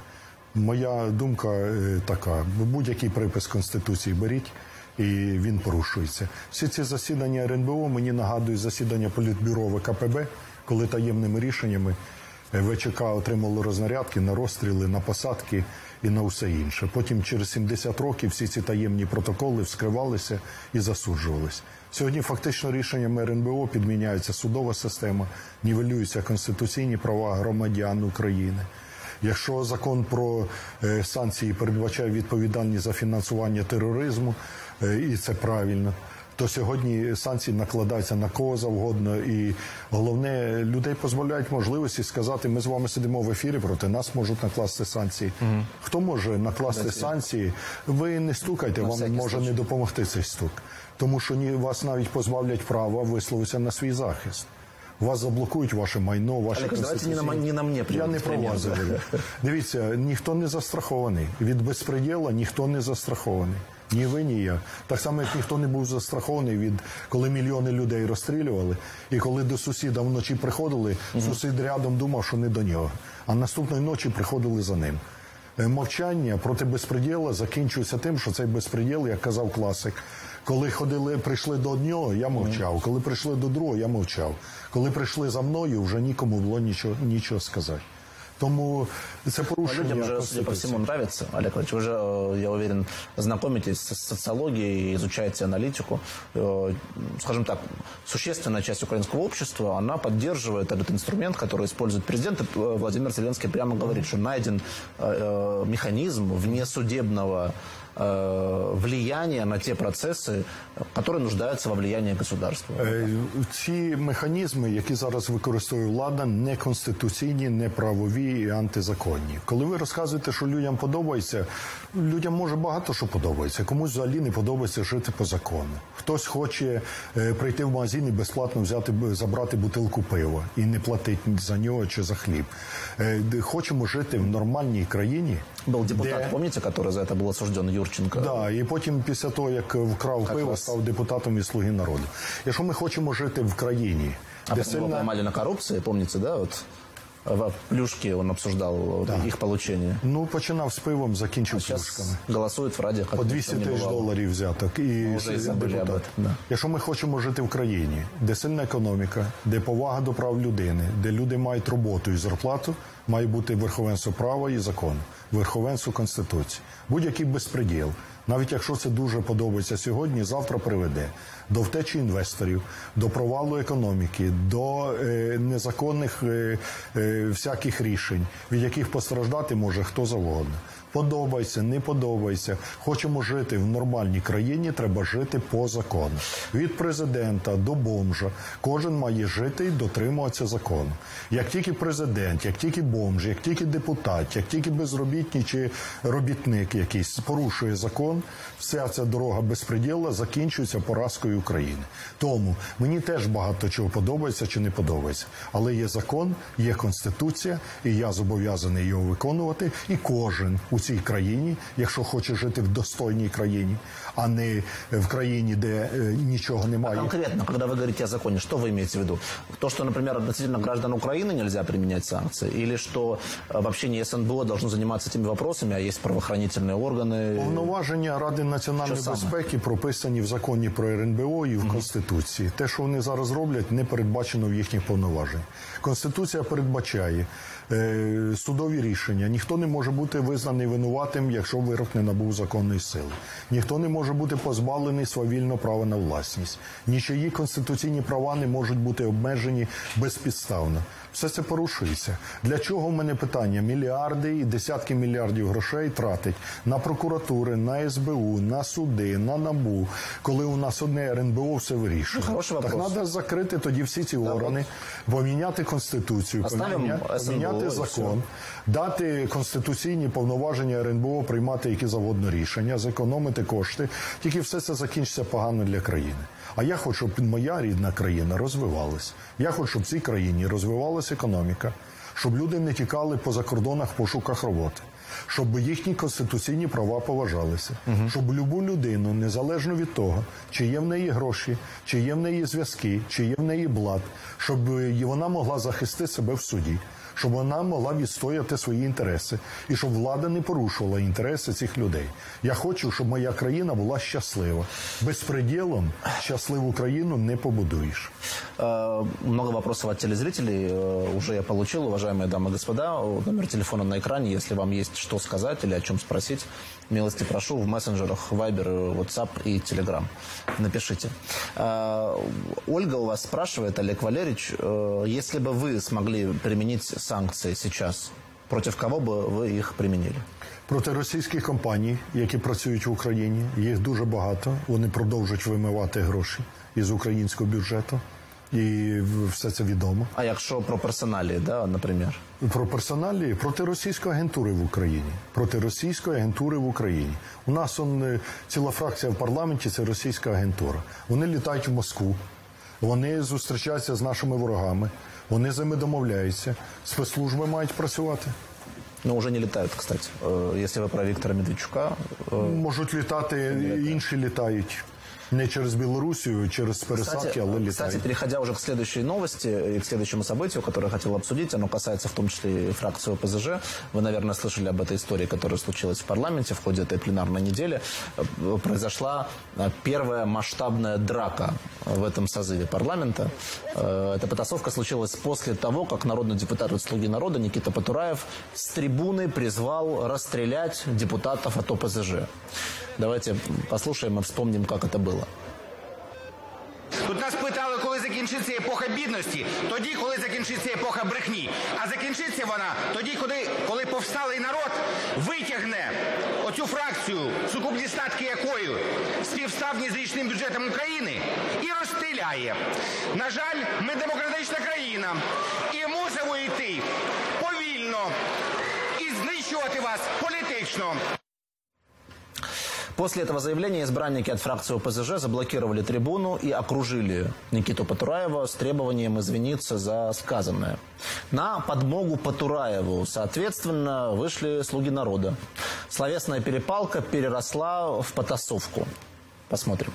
Моя думка е, така, будь-який припис Конституції беріть, і він порушується. Всі ці засідання ер ен бе о мені нагадують засідання Політбюро вэ ка пе бе, коли таємними рішеннями вэ че ка отримало рознарядки на розстріли, на посадки і на усе інше. Потім через сімдесят років всі ці таємні протоколи вскривалися і засуджувалися. Сьогодні фактично рішеннями ер ен бе о підміняється судова система, нівелюються конституційні права громадян України. Якщо закон про е, санкції передбачає відповідальність за фінансування тероризму, е, і це правильно, то сьогодні санкції накладаються на кого завгодно, і головне, людей позбавляють можливості сказати, ми з вами сидимо в ефірі, проти нас можуть накласти санкції. Угу. Хто може накласти Десь санкції? Ви не стукайте, на вам може случай. не допомогти цей стук. Тому що ні, вас навіть позбавлять права висловитися на свій захист. Вас заблокують ваше майно, ваші конституції. Не на, не на мені Я не про вас говорю. Дивіться, ніхто не застрахований. Від безпреділу ніхто не застрахований. Ні ви, ні я. Так само, як ніхто не був застрахований від, коли мільйони людей розстрілювали, і коли до сусіда вночі приходили, угу. сусід рядом думав, що не до нього. А наступної ночі приходили за ним. Мовчання проти безпреділу закінчується тим, що цей безпреділ, як казав класик, коли ходили, прийшли до одного, я мовчав. Коли прийшли до другого, я мовчав. Коли прийшли за мною, вже нікому було нічого, нічого сказати. Тому це порушення. Людям же, судя по всему, нравится, Олег Валерьевич. Вы же, я уверен, знакомитесь с социологией, изучаете аналитику. Скажем так, существенная часть украинского общества, она поддерживает этот инструмент, который использует президент. Владимир Зеленский прямо говорит, что найден механизм внесудебного влияння на ті процеси, які нуждаються во влиянні государства. Ці механізми, які зараз використовує влада, не конституційні, не правові і антизаконні. Коли ви розказуєте, що людям подобається, людям може багато що подобається. Комусь взагалі не подобається жити по закону. Хтось хоче прийти в магазин і безплатно взяти, забрати бутилку пива і не платити за нього чи за хліб. Хочемо жити в нормальній країні. Був депутат, де... пам'ятаєте, який за це був осуждений, Юрченко? Так, да, і потім після того, як вкрав как пиво, вас... став депутатом від «Слуги народу». Якщо ми хочемо жити в країні, а де сильно... поймали на коррупції, пам'ятаєте, да, от... В Плюшке он обсуждал да. их получение. Ну, починав з пивом, закінчив а плюшками. Голосують в Раді. По двісті тисяч доларів взяток. І депутат. Да. Якщо ми хочемо жити в країні, де сильна економіка, де повага до прав людини, де люди мають роботу і зарплату, має бути верховенство права і закону, верховенство Конституції. Будь-який безпреділ, навіть якщо це дуже подобається сьогодні, завтра приведе до втечі інвесторів, до провалу економіки, до е, незаконних е, е, всяких рішень, від яких постраждати може хто завгодно. Подобається, не подобається. Хочемо жити в нормальній країні, треба жити по закону. Від президента до бомжа кожен має жити і дотримуватися закону. Як тільки президент, як тільки бомж, як тільки депутат, як тільки безробітний чи робітник якийсь порушує закон, вся ця дорога безпреділу закінчується поразкою України. Тому мені теж багато чого подобається чи не подобається. Але є закон, є Конституція, і я зобов'язаний його виконувати, і кожен у цій країні, якщо хоче жити в достойній країні, а не в країні, де э, ничего немає. А конкретно, когда вы говорите о законе, что вы имеете в виду? То, что, например, относительно граждан Украины нельзя применять санкции? Или что вообще не эс эн бэ о должно заниматься этими вопросами, а есть правоохранительные органы? Повноваження Повноваження Ради національної безпеки прописані в законі про ер ен бе о і в угу. Конституції. Те, що вони зараз роблять, не передбачено в їхніх повноваженнях. Конституція передбачає е, судові рішення. Ніхто не може бути визнаний винуватим, якщо вирок не набув законної сили. Ніхто не може бути позбавлений свавільного права на власність. Нічиї конституційні права не можуть бути обмежені безпідставно. Все це порушується. Для чого, в мене питання, мільярди і десятки мільярдів грошей тратить на прокуратури, на ес бе у, на суди, на НАБУ, коли у нас одне ер ен бе о все вирішує? Ну, так треба закрити тоді всі ці да, органи, вот. поміняти Конституцію, поміняти, поміняти закон, дати конституційні повноваження ер ен бе о приймати які завгодно рішення, зекономити кошти. Тільки все це закінчиться погано для країни. А я хочу, щоб моя рідна країна розвивалась. Я хочу, щоб в цій країні розвивалася економіка, щоб люди не тікали по закордонах в пошуках роботи, щоб їхні конституційні права поважалися, угу. щоб любу людину, незалежно від того, чи є в неї гроші, чи є в неї зв'язки, чи є в неї блат, щоб вона могла захистити себе в суді, щоб вона могла відстояти свої інтереси і щоб влада не порушувала інтереси цих людей. Я хочу, щоб моя країна була щаслива. Безпреділом щасливу країну не побудуєш. Много вопросов от телезрителей уже я получил, уважаемые дамы и господа. Номер телефона на экране, если вам есть что сказать или о чем спросить, милости прошу в мессенджерах Viber, WhatsApp и Telegram. Напишите. Ольга у вас спрашивает, Олег Валерьевич, если бы вы смогли применить санкции сейчас, против кого бы ви їх примінили? Проти російських компаній, які працюють в Україні. Їх дуже багато. Вони продовжують вимивати гроші із українського бюджету. І все це відомо. А якщо про персоналі, да, наприклад? Про персоналі, проти російської агентури в Україні. Проти російської агентури в Україні. У нас он, ціла фракція в парламенті – це російська агентура. Вони літають в Москву. Вони зустрічаються з нашими ворогами. Вони з ними домовляються. Спецслужби мають працювати. Ну, вже не літають, кстати. Якщо ви про Віктора Медведчука... Можуть літати, інші літають. Не через Белоруссию, через пересадки, а летает. Кстати, переходя уже к следующей новости и к следующему событию, которое я хотел обсудить, оно касается в том числе и фракции о пэ зэ жэ. Вы, наверное, слышали об этой истории, которая случилась в парламенте в ходе этой пленарной недели. Произошла первая масштабная драка в этом созыве парламента. Эта потасовка случилась после того, как народный депутат от «Слуги народа» Никита Потураев с трибуны призвал расстрелять депутатов от о пэ зэ жэ. Давайте послушаем и вспомним, как это было. Тут нас питали, коли закінчиться епоха бідності, тоді, коли закінчиться епоха брехні. А закінчиться вона тоді, коли, коли повсталий народ витягне оцю фракцію, сукупні статки якої співставні з річним бюджетом України, і розстріляє. На жаль, ми демократична країна, і мусимо йти повільно і знищувати вас політично. После этого заявления избранники от фракции о пэ зэ жэ заблокировали трибуну и окружили Никиту Потураева с требованием извиниться за сказанное. На подмогу Потураеву, соответственно, вышли «Слуги народа». Словесная перепалка переросла в потасовку. Посмотрим.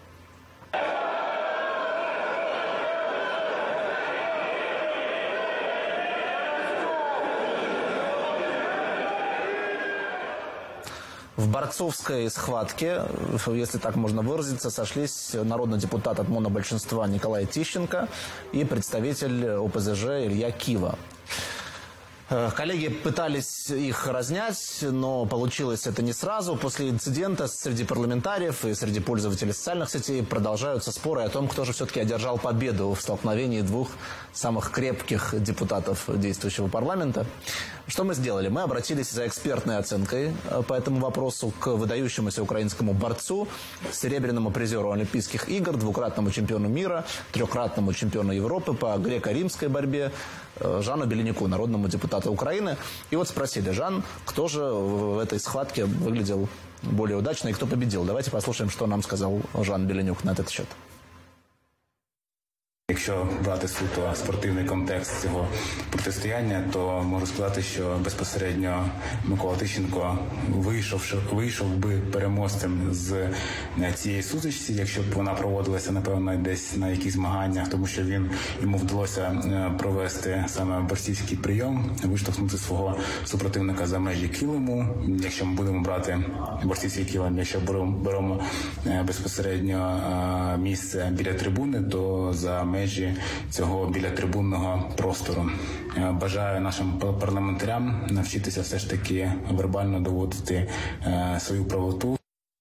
В борцовской схватке, если так можно выразиться, сошлись народный депутат от монобольшинства Николай Тищенко и представитель о пэ зэ жэ Илья Кива. Коллеги пытались их разнять, но получилось это не сразу. После инцидента среди парламентариев и среди пользователей социальных сетей продолжаются споры о том, кто же все-таки одержал победу в столкновении двух самых крепких депутатов действующего парламента. Что мы сделали? Мы обратились за экспертной оценкой по этому вопросу к выдающемуся украинскому борцу, серебряному призеру Олимпийских игр, двукратному чемпиону мира, трехкратному чемпиону Европы по греко-римской борьбе Жану Беленюку, народному депутату Украины. И вот спросили: Жан, кто же в этой схватке выглядел более удачно и кто победил? Давайте послушаем, что нам сказал Жан Беленюк на этот счет. якщо брати суто спортивний контекст цього протистояння, то можу сказати, що безпосередньо Микола Тищенко вийшов, вийшов би переможцем з цієї сутичці, якщо б вона проводилася, напевно, десь на якихось змаганнях, тому що він, йому вдалося провести саме борцівський прийом, виштовхнути свого супротивника за межі килиму. Якщо ми будемо брати борцівський килим, якщо беремо, беремо безпосередньо місце біля трибуни, то за межі цього біля трибунного простору. Бажаю нашим парламентарям навчитися все ж таки вербально доводити свою правоту.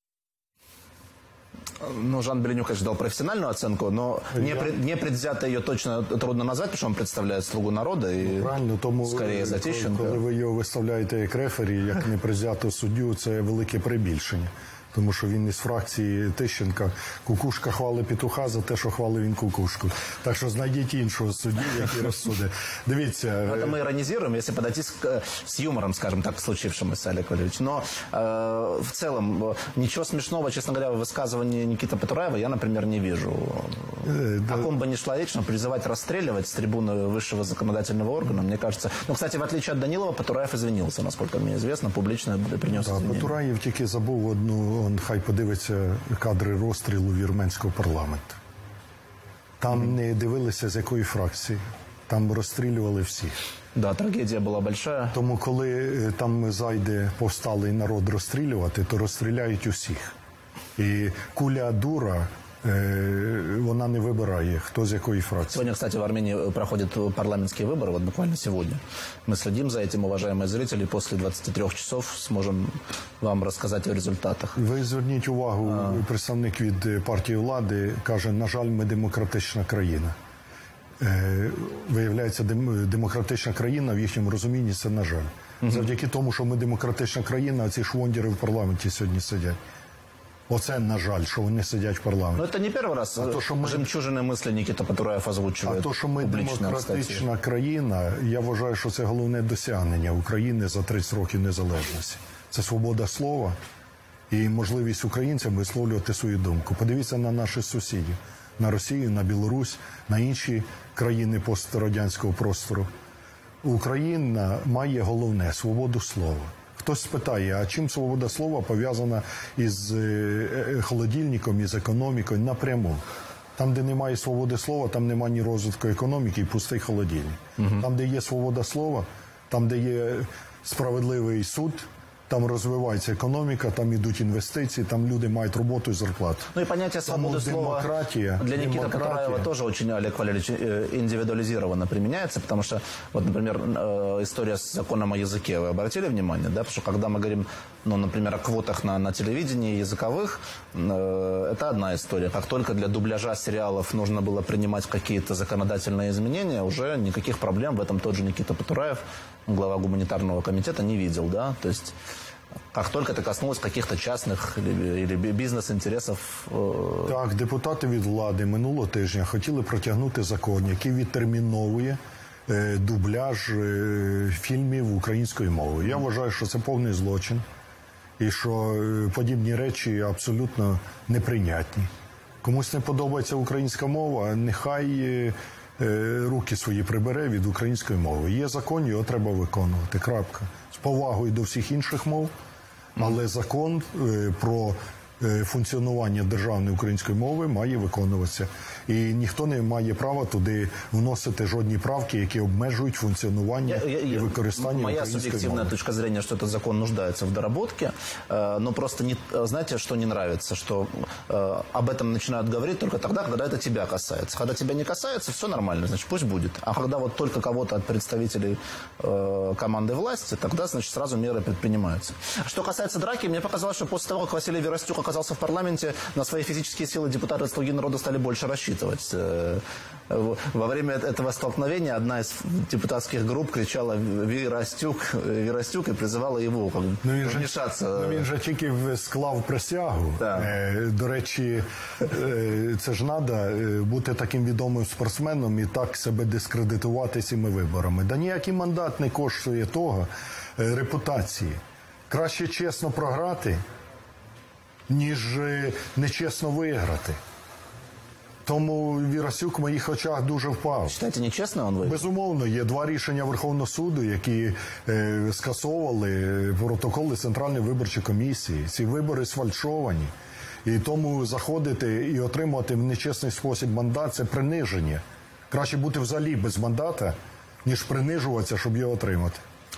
Ну, Жан Беленюк, конечно, дал профессиональную оценку, но не, пред, не предвзято ее точно трудно назвать, потому что он представляет «Слугу народа» и правильно, тому, скорее за Тищенко. Коли ви його виставляєте як рефері, як непредвзятого суддю, це велике перебільшення. Тому що він із фракції Тищенка. Кукушка хвалить петуха за те, що хвалив він кукушку. Так що знайдіть іншого суддю, який розсуде. Дивіться. Это мы иронизируем, если подойти с, с юмором, скажем так, к случившемуся, Олег Валерьевич. Но э, в целом ничего смешного, честно говоря, в высказывании Никиты Потураева я, например, не вижу. Э, да. О ком бы ни шла речь, но призывать расстреливать с трибуны высшего законодательного органа, мне кажется... Ну, кстати, в отличие от Данилова, Потураев извинился, насколько мне известно, публично принес да, извинения. Потураєв тільки забув одну... Он хай подивиться кадри розстрілу вірменського парламенту. Там mm-hmm. не дивилися, з якої фракції. Там розстрілювали всіх. Да, трагедія була большая. Тому коли там зайде повсталий народ розстрілювати, то розстріляють усіх. І куля дура, вона не вибирає, хто з якої фракції. Сегодня, кстати, в Армении проходят парламентские выборы, вот буквально сегодня. Мы следим за этим, уважаемые зрители. После двадцати трьох часов сможем вам рассказать о результатах. Ви зверніть увагу, а... представник від партії влади каже, на жаль, ми демократична країна. Е, виявляється, дем, демократична країна в їхньому розумінні це на жаль. Угу. Завдяки тому, що ми демократична країна, а ці швондери в парламенті сьогодні сидять. Оце, на жаль, що вони сидять в парламенті. Ну, це не перший раз. А то, що ми... жемчужини мислі Нікіта Потураєв озвучує. А то, що ми демократична кстати. країна, я вважаю, що це головне досягнення України за тридцять років незалежності. Це свобода слова і можливість українцям висловлювати свою думку. Подивіться на наших сусідів. На Росію, на Білорусь, на інші країни пострадянського простору. Україна має головне – свободу слова. Хтось спитає, а чим свобода слова пов'язана із холодильником, із економікою? Напряму. Там, де немає свободи слова, там немає ні розвитку економіки, і пустий холодильник. Угу. Там, де є свобода слова, там, де є справедливий суд, там розвивається економіка, там йдуть інвестиції, там люди мають роботу і зарплату. Ну и понятие свободы слова для Никиты Потураева тоже очень, Олег Валерьевич, индивидуализированно применяется, потому что, вот, например, история с законом о языке, вы обратили внимание, да, потому что когда мы говорим, ну, например, о квотах на, на телевидении языковых, это одна история. Как только для дубляжа сериалов нужно было принимать какие-то законодательные изменения, уже никаких проблем в этом тот же Никита Потураев, глава гуманитарного комитета, не видел, да, то есть... Как только это коснулось каких-то частних или бізнес-інтересів. Так, депутати від влади минулого тижня хотіли протягнути закон, який відтерміновує е, дубляж е, фільмів українською мовою. Я вважаю, що це повний злочин і що е, подібні речі абсолютно неприйнятні. Комусь не подобається українська мова, нехай е, е, руки свої прибере від української мови. Є закон, його треба виконувати. Крапка. З повагою до всіх інших мов. Але закон е, про е, функціонування державної української мови має виконуватися. І ніхто не має права туди вносити жодні правки, які обмежують функціонування я, я, і використання моя української мови. Моя субъективная точка зрения, что этот закон нуждается в доработке, э, но просто, не, знаете, что не нравится, что э, об этом начинают говорить только тогда, когда это тебя касается. Когда тебя не касается, все нормально, значит, пусть будет. А когда вот только кого-то от представителей э, команды власти, тогда, значит, сразу меры предпринимаются. Что касается драки, мне показалось, что после того, как Василий Веростюк оказался в парламенте, на свои физические силы депутаты «Слуги народа» стали больше рассчитывать. Во время этого столкновения одна из депутатских групп кричала «Вірастюк», «Вірастюк» і призивала його ну, він вмішатися. Же, ну, він же тільки склав присягу. Е, до речі, е, це ж треба бути таким відомим спортсменом і так себе дискредитувати цими виборами. Да ніякий мандат не коштує того е, репутації. Краще чесно програти, ніж нечесно виграти. Тому Вірасюк в моїх очах дуже впав. Считаете, нечестно он виграв? Безумовно, є два рішення Верховного суду, які е, скасовували протоколи Центральної виборчої комісії. Ці вибори сфальшовані. І тому заходити і отримувати в нечесний спосіб мандат – це приниження. Краще бути взагалі без мандата, ніж принижуватися, щоб його отримати.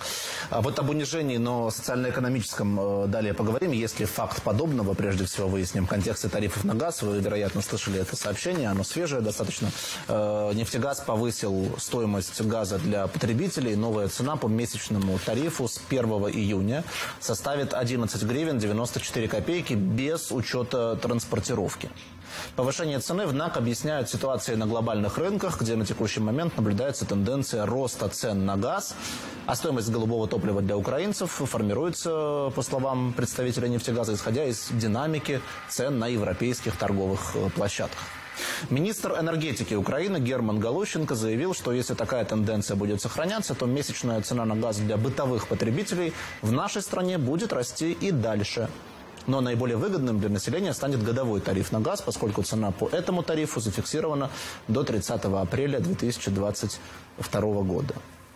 А вот об унижении, но социально-экономическом э, далее поговорим. Если факт подобного, прежде всего, выясним в контексте тарифов на газ. Вы, вероятно, слышали это сообщение, оно свежее достаточно. Э, Нефтегаз повысил стоимость газа для потребителей. Новая цена по месячному тарифу с первого июня составит одиннадцать гривен девяносто четыре копейки без учета транспортировки. Повышение цены в НАК объясняют ситуацией на глобальных рынках, где на текущий момент наблюдается тенденция роста цен на газ, а стоимость голубого топлива для украинцев формируется, по словам представителя «Нефтегаза», исходя из динамики цен на европейских торговых площадках. Министр энергетики Украины Герман Галущенко заявил, что если такая тенденция будет сохраняться, то месячная цена на газ для бытовых потребителей в нашей стране будет расти и дальше. Но наиболее выгодным для населения станет годовой тариф на газ, поскольку цена по этому тарифу зафиксирована до тридцатого апреля две тысячи двадцать второго года.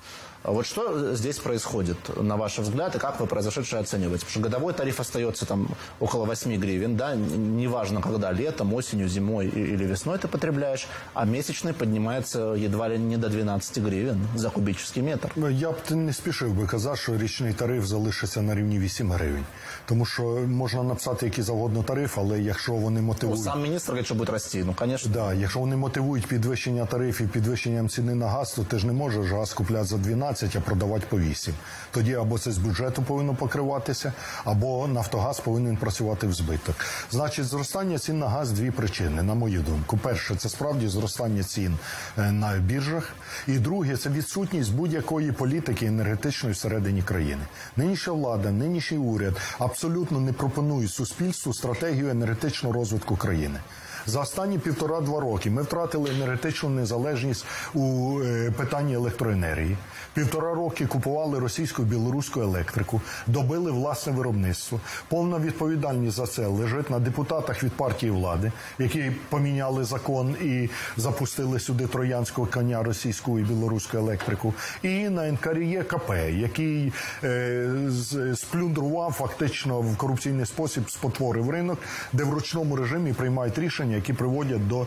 Вот что здесь происходит, на ваш взгляд, и как вы произошедшее оцениваете? Потому что годовой тариф остается там около восьми гривен, да, неважно когда, летом, осенью, зимой или весной ты потребляешь, а месячный поднимается едва ли не до двенадцати гривен за кубический метр. Я б не спішив би казати, що річний тариф залишиться на рівні вісім гривень. Тому що можна написати який завгодно тариф, але якщо вони мотивують... Ну, сам міністр говорить, що буде рости, ну, звісно. Да, якщо вони мотивують підвищення тарифів, підвищенням ціни на газ, то ти ж не можеш газ купляти за дванадцять, а продавати по вісім. Тоді або це з бюджету повинно покриватися, або Нафтогаз повинен працювати в збиток. Значить, зростання цін на газ – дві причини, на мою думку. Перше, це справді зростання цін на біржах. І друге, це відсутність будь-якої політики енергетичної всередині країни. Нинішня влада, нинішній уряд абсолютно не пропонують суспільству стратегію енергетичного розвитку країни. За останні півтора-два роки ми втратили енергетичну незалежність у е, питанні електроенергії. Півтора роки купували російську і білоруську електрику, добили власне виробництво. Повна відповідальність за це лежить на депутатах від партії влади, які поміняли закон і запустили сюди троянського коня російську і білоруську електрику. І на ен ка ер є ка пе, який е, сплюндрував фактично в корупційний спосіб, спотворив ринок, де в ручному режимі приймають рішення, які приводять до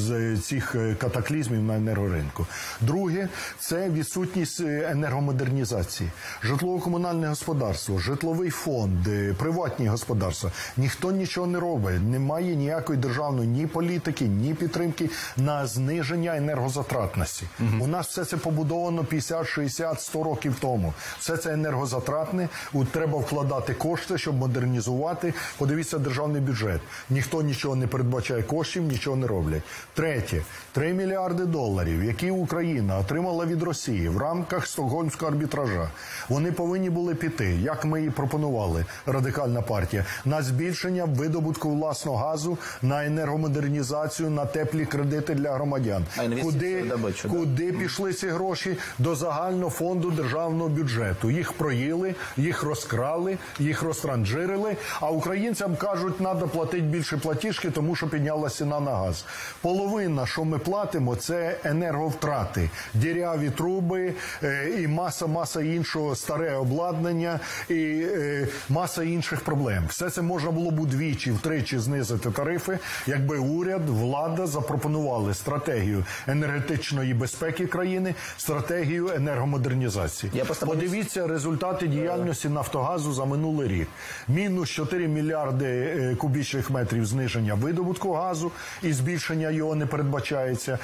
цих катаклізмів на енергоринку. Друге – це відсутність енергомодернізації. Житлово-комунальне господарство, житловий фонд, приватні господарства. Ніхто нічого не робить. Немає ніякої державної ні політики, ні підтримки на зниження енергозатратності. Угу. У нас все це побудовано п'ятдесят, шістдесят, сто років тому. Все це енергозатратне. Треба вкладати кошти, щоб модернізувати. Подивіться державний бюджет. Ніхто нічого не передбачає коштів, нічого не роблять. Третє. три мільярди доларів, які Україна отримала від Росії в рамках Стокгольмського арбітража. Вони повинні були піти, як ми і пропонували, Радикальна партія, на збільшення видобутку власного газу, на енергомодернізацію, на теплі кредити для громадян. Куди, добичу, куди да? пішли ці гроші? До загального фонду державного бюджету. Їх проїли, їх розкрали, їх розтранжирили, а українцям кажуть, треба платити більше платіжки, тому що піднялася ціна на газ. Половина, що ми платимо, це енерговтрати, діряві труби е, і маса-маса іншого, старе обладнання і е, маса інших проблем. Все це можна було б удвічі, втричі знизити тарифи, якби уряд, влада запропонували стратегію енергетичної безпеки країни, стратегію енергомодернізації. Я Подивіться результати діяльності Нафтогазу за минулий рік. Мінус чотири мільярди е, кубічних метрів зниження видобутку газу і збільшення його не передбачається.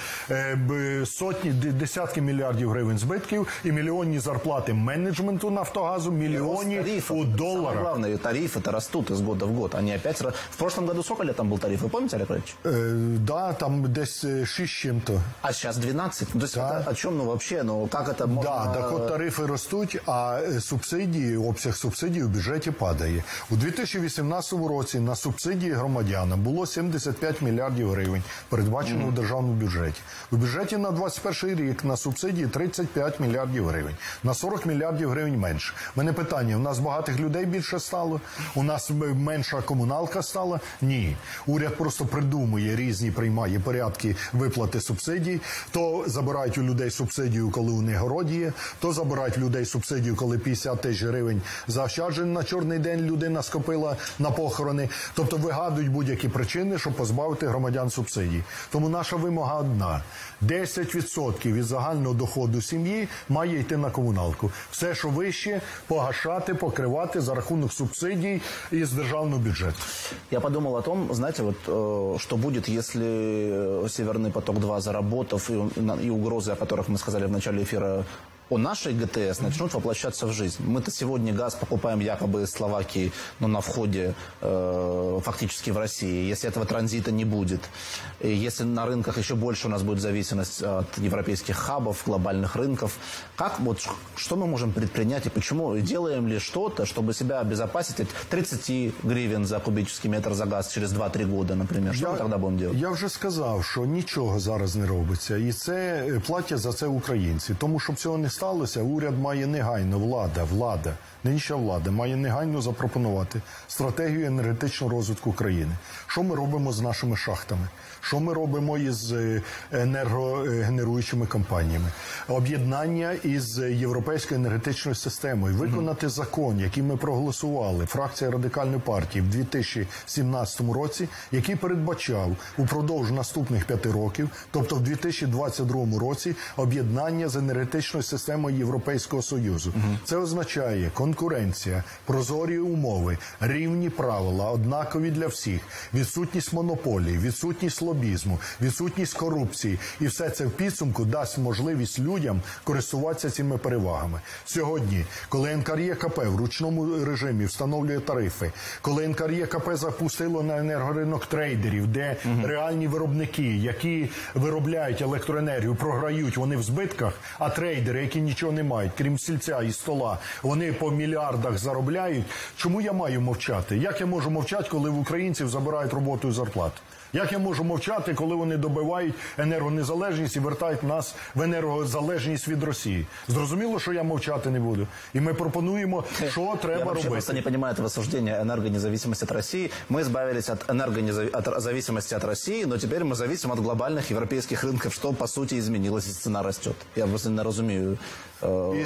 Сотні, десятки мільярдів гривень збитків і мільйонні зарплати менеджменту Нафтогазу, мільйонні у доларах. Самое главное, тарифы-то растут из года в год. Они опять... В прошлом году сколько лет там был тариф? Вы помните, Олег Валерьевич? Э, да, там десь шесть чем-то. А сейчас двенадцать? Ну, то есть да. это, о чем, ну, вообще, ну, как это можно... Да, так от тарифи ростуть, а субсидії, обсяг субсидій у бюджеті падає. У дві тисячі вісімнадцятому році на субсидії громадянам було сімдесят п'ять мільярдів гривень, передбачено mm-hmm. у державному бюджеті. У бюджеті на двадцять перший рік на субсидії тридцять п'ять мільярдів мільярдів гривень. На сорок мільярдів гривень менше. У мене питання, у нас багатих людей більше стало? У нас менша комуналка стала? Ні. Уряд просто придумує різні, приймає порядки виплати субсидій. То забирають у людей субсидію, коли у них город є, то забирають людей субсидію, коли п'ятдесят тисяч гривень заощаджень на чорний день людина скопила на похорони. Тобто вигадують будь-які причини, щоб позбавити громадян субсидій. Тому наша вимога одна. десять відсотків від загального доходу сім'ї має йти на комуналку. Все, що вище, погашати, покривати за рахунок субсидій із державного бюджету. Я подумал о том, знаете, вот, э, что будет, если Северный поток-два, заработав, и, и угрозы, о которых мы сказали в начале эфира, о нашей ГТС начнут воплощаться в жизнь. Мы-то сегодня газ покупаем якобы из Словакии, но на входе э, фактически в России. Если этого транзита не будет, и если на рынках еще больше у нас будет зависимость от европейских хабов, глобальных рынков, как, вот, что мы можем предпринять и почему? Делаем ли что-то, чтобы себя обезопасить от тридцать гривен за кубический метр за газ через два-три года, например? Что я, мы тогда будем делать? Я вже сказав, що нічого зараз не робиться. І це платять за це українці. Тому, щоб цього не сталося, уряд має негайно, влада, влада, нинішня влада, має негайно запропонувати стратегію енергетичного розвитку країни. Що ми робимо з нашими шахтами? Що ми робимо із енергогенеруючими компаніями? Об'єднання із європейською енергетичною системою. Виконати mm-hmm. закон, який ми проголосували, фракція Радикальної партії в дві тисячі сімнадцятому році, який передбачав упродовж наступних п'яти років, тобто в дві тисячі двадцять другому році, об'єднання з енергетичною системою Європейського Союзу. Mm-hmm. Це означає конкуренція, прозорі умови, рівні правила, однакові для всіх, відсутність монополії, відсутність лобізму, відсутність корупції. І все це в підсумку дасть можливість людям користуватися цими перевагами. Сьогодні, коли НКРЕКП в ручному режимі встановлює тарифи, коли НКРЕКП запустило на енергоринок трейдерів, де угу. реальні виробники, які виробляють електроенергію, програють, вони в збитках, а трейдери, які нічого не мають, крім стільця і стола, вони по мільярдах заробляють. Чому я маю мовчати? Як я можу мовчати, коли в українців забирають роботу і зарплату? Як я можу мовчати, коли вони добивають енергонезалежність і вертають нас в енергозалежність від Росії? Зрозуміло, що я мовчати не буду. І ми пропонуємо, що треба я робити. Я просто не понимаю этого суждения энергонезависимости от России. Мы избавились от энергонезависимости от России, но теперь мы зависим от глобальных европейских рынков, что, по сути, изменилось, и цена растет. Я просто не разумею. І,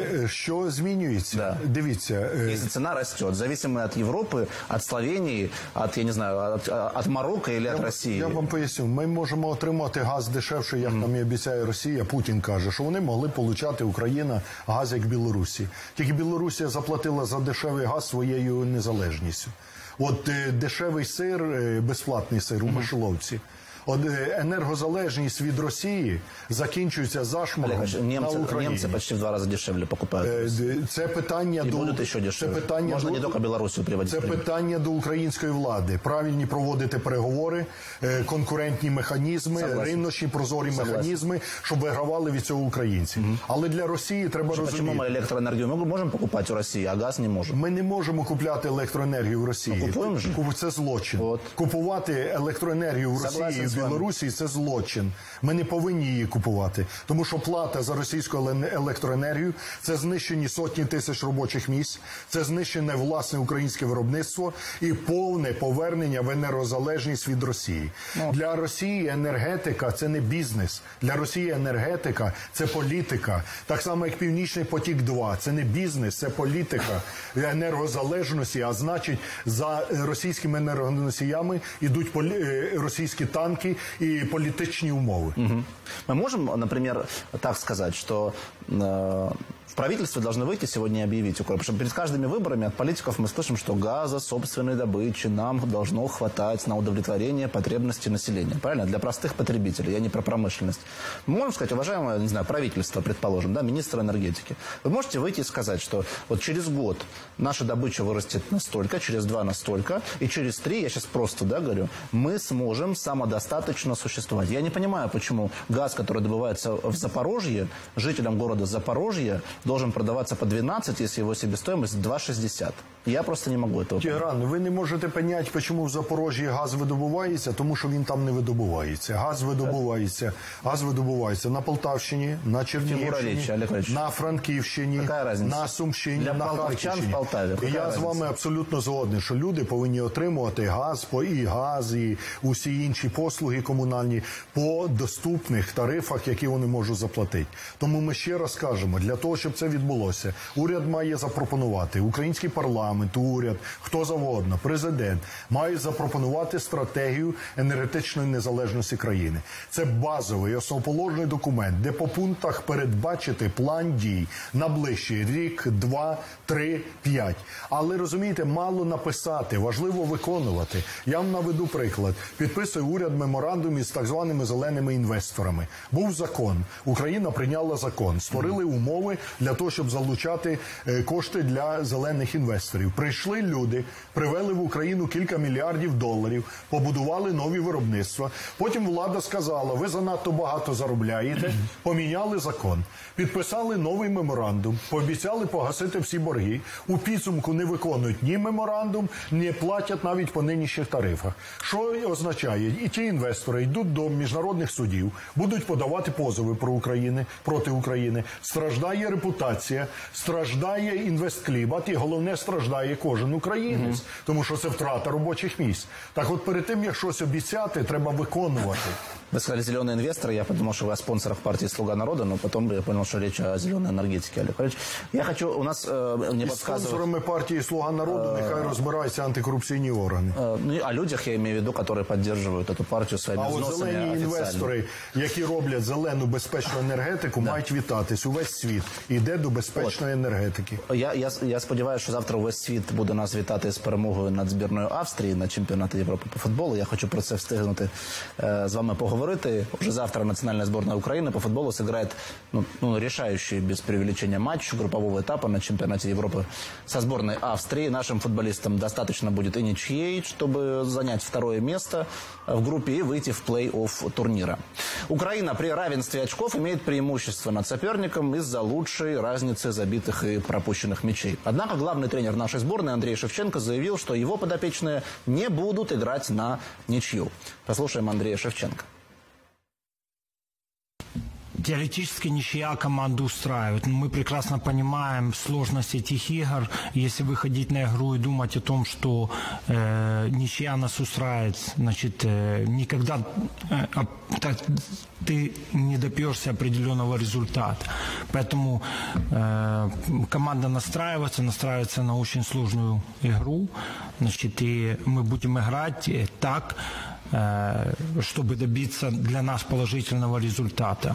що змінюється? Да. Дивіться. Если цена растет, зависимы от Европы, от Словении, от, я не знаю, от, от Марокко или от я, Росії? Я вам поясню. Ми можемо отримати газ дешевше, як mm. нам і обіцяє Росія. Путін каже, що вони могли получати Україна газ, як Білорусі. Тільки Білорусія заплатила за дешевий газ своєю незалежністю. От е, дешевий сир, е, безплатний сир у мишоловці. От енергозалежність від Росії закінчується зашморгом на Україні. Німці почти в два рази дешевле покупають. Це питання і до будуть ще дешевле. Це питання Можна до, не тільки Білорусію приводити. Це питання до української влади. Правильні проводити переговори, конкурентні механізми, Согласен. риночні прозорі Согласен. механізми, щоб вигравали від цього українці. Угу. Але для Росії треба Що, розуміти. Чому ми електроенергію можемо покупати у Росії, а газ не можемо? Ми не можемо купляти електроенергію в Росії. Ну, купуємо ж. Це злочин. От. Купувати електроенергію в Росії і в Білорусі – це злочин. Ми не повинні її купувати. Тому що плата за російську електроенергію – це знищені сотні тисяч робочих місць, це знищене власне українське виробництво і повне повернення в енергозалежність від Росії. No. Для Росії енергетика – це не бізнес. Для Росії енергетика – це політика. Так само, як Північний потік-два – це не бізнес, це політика енергозалежності, а значить, за російськими енергоносіями йдуть російські танки і політичні умови. Угу. Мы можем, например, так сказать, что э, в правительстве должны выйти сегодня и объявить, потому что перед каждыми выборами от политиков мы слышим, что газа, собственной добычи нам должно хватать на удовлетворение потребностей населения. Правильно? Для простых потребителей, я не про промышленность. Мы можем сказать, уважаемое, не знаю, правительство, предположим, да, министр энергетики, вы можете выйти и сказать, что вот через год наша добыча вырастет настолько, через два настолько, и через три, я сейчас просто, да, говорю, мы сможем самодостаточно существовать. Я не понимаю, почему газ, который добывается в Запорожье, жителям города Запорожья, должен продаваться по двенадцать, если его себестоимость два шестьдесят. Я просто не могу этого. Тигран, ви не можете поняти, чому в Запорожжі газ видобувається, тому що він там не видобувається. Газ видобувається, газ видобувається на Полтавщині, на Чернігівщині, на Франківщині, на Сумщині, на Харківщині. І я з вами абсолютно згодний, що люди повинні отримувати газ, і газ, і усі інші послуги комунальні по доступних тарифах, які вони можуть заплатити. Тому ми ще раз кажемо, для того, щоб це відбулося, уряд має запропонувати, український парламент, уряд, хто завгодно, президент, має запропонувати стратегію енергетичної незалежності країни. Це базовий, основоположний документ, де по пунктах передбачити план дій на ближчий рік, два, три, п'ять. Але, розумієте, мало написати, важливо виконувати. Я вам наведу приклад. Підписує уряд меморандум із так званими зеленими інвесторами. Був закон. Україна прийняла закон. Створили умови для того, щоб залучати кошти для зелених інвесторів. Прийшли люди, привели в Україну кілька мільярдів доларів, побудували нові виробництва. Потім влада сказала, ви занадто багато заробляєте, поміняли закон. Підписали новий меморандум, пообіцяли погасити всі борги. У підсумку не виконують ні меморандум, не платять навіть по нинішніх тарифах. Що означає? І ті інвестори йдуть до міжнародних судів, будуть подавати позови про України, проти України. Страждає репутація, страждає інвестклімат і головне страждає кожен українець, mm-hmm. тому що це втрата робочих місць. Так от перед тим, як щось обіцяти, треба виконувати. Вы сказали «зеленые инвесторы», я подумал, что вы о спонсорах партии «Слуга народа», но потом я понял, что речь о зеленой энергетике, Олег Валерьевич. Я хочу, у нас э, не подсказывать... спонсорами партии «Слуга народа» нехай разбираются антикоррупционные органы. Ну, о людях я имею в виду, которые поддерживают эту партию своими а взносами официально. А от зелені інвестори, які роблять зелену безпечну енергетику, да. мають вітатись. Увесь світ іде до безпечної от. енергетики. Я, я, я сподіваюся, що завтра увесь світ буде нас вітати з перемогою над збірною Австрії на чемпіонаті Європи по футболу. Я хочу про це встигнути е, з вами поговорити. Уже завтра национальная сборная Украины по футболу сыграет ну, ну, решающий, без преувеличения, матч группового этапа на чемпионате Европы со сборной Австрии. Нашим футболистам достаточно будет и ничьей, чтобы занять второе место в группе и выйти в плей-офф турнира. Украина при равенстве очков имеет преимущество над соперником из-за лучшей разницы забитых и пропущенных мячей. Однако главный тренер нашей сборной Андрей Шевченко заявил, что его подопечные не будут играть на ничью. Послушаем Андрея Шевченко. Теоретически ничья команду устраивает. Мы прекрасно понимаем сложность этих игр. Если выходить на игру и думать о том, что э, ничья нас устраивает, значит, э, никогда э, так, ты не добьешься определенного результата. Поэтому э, команда настраивается, настраивается на очень сложную игру. Значит, и мы будем играть так, э, чтобы добиться для нас положительного результата.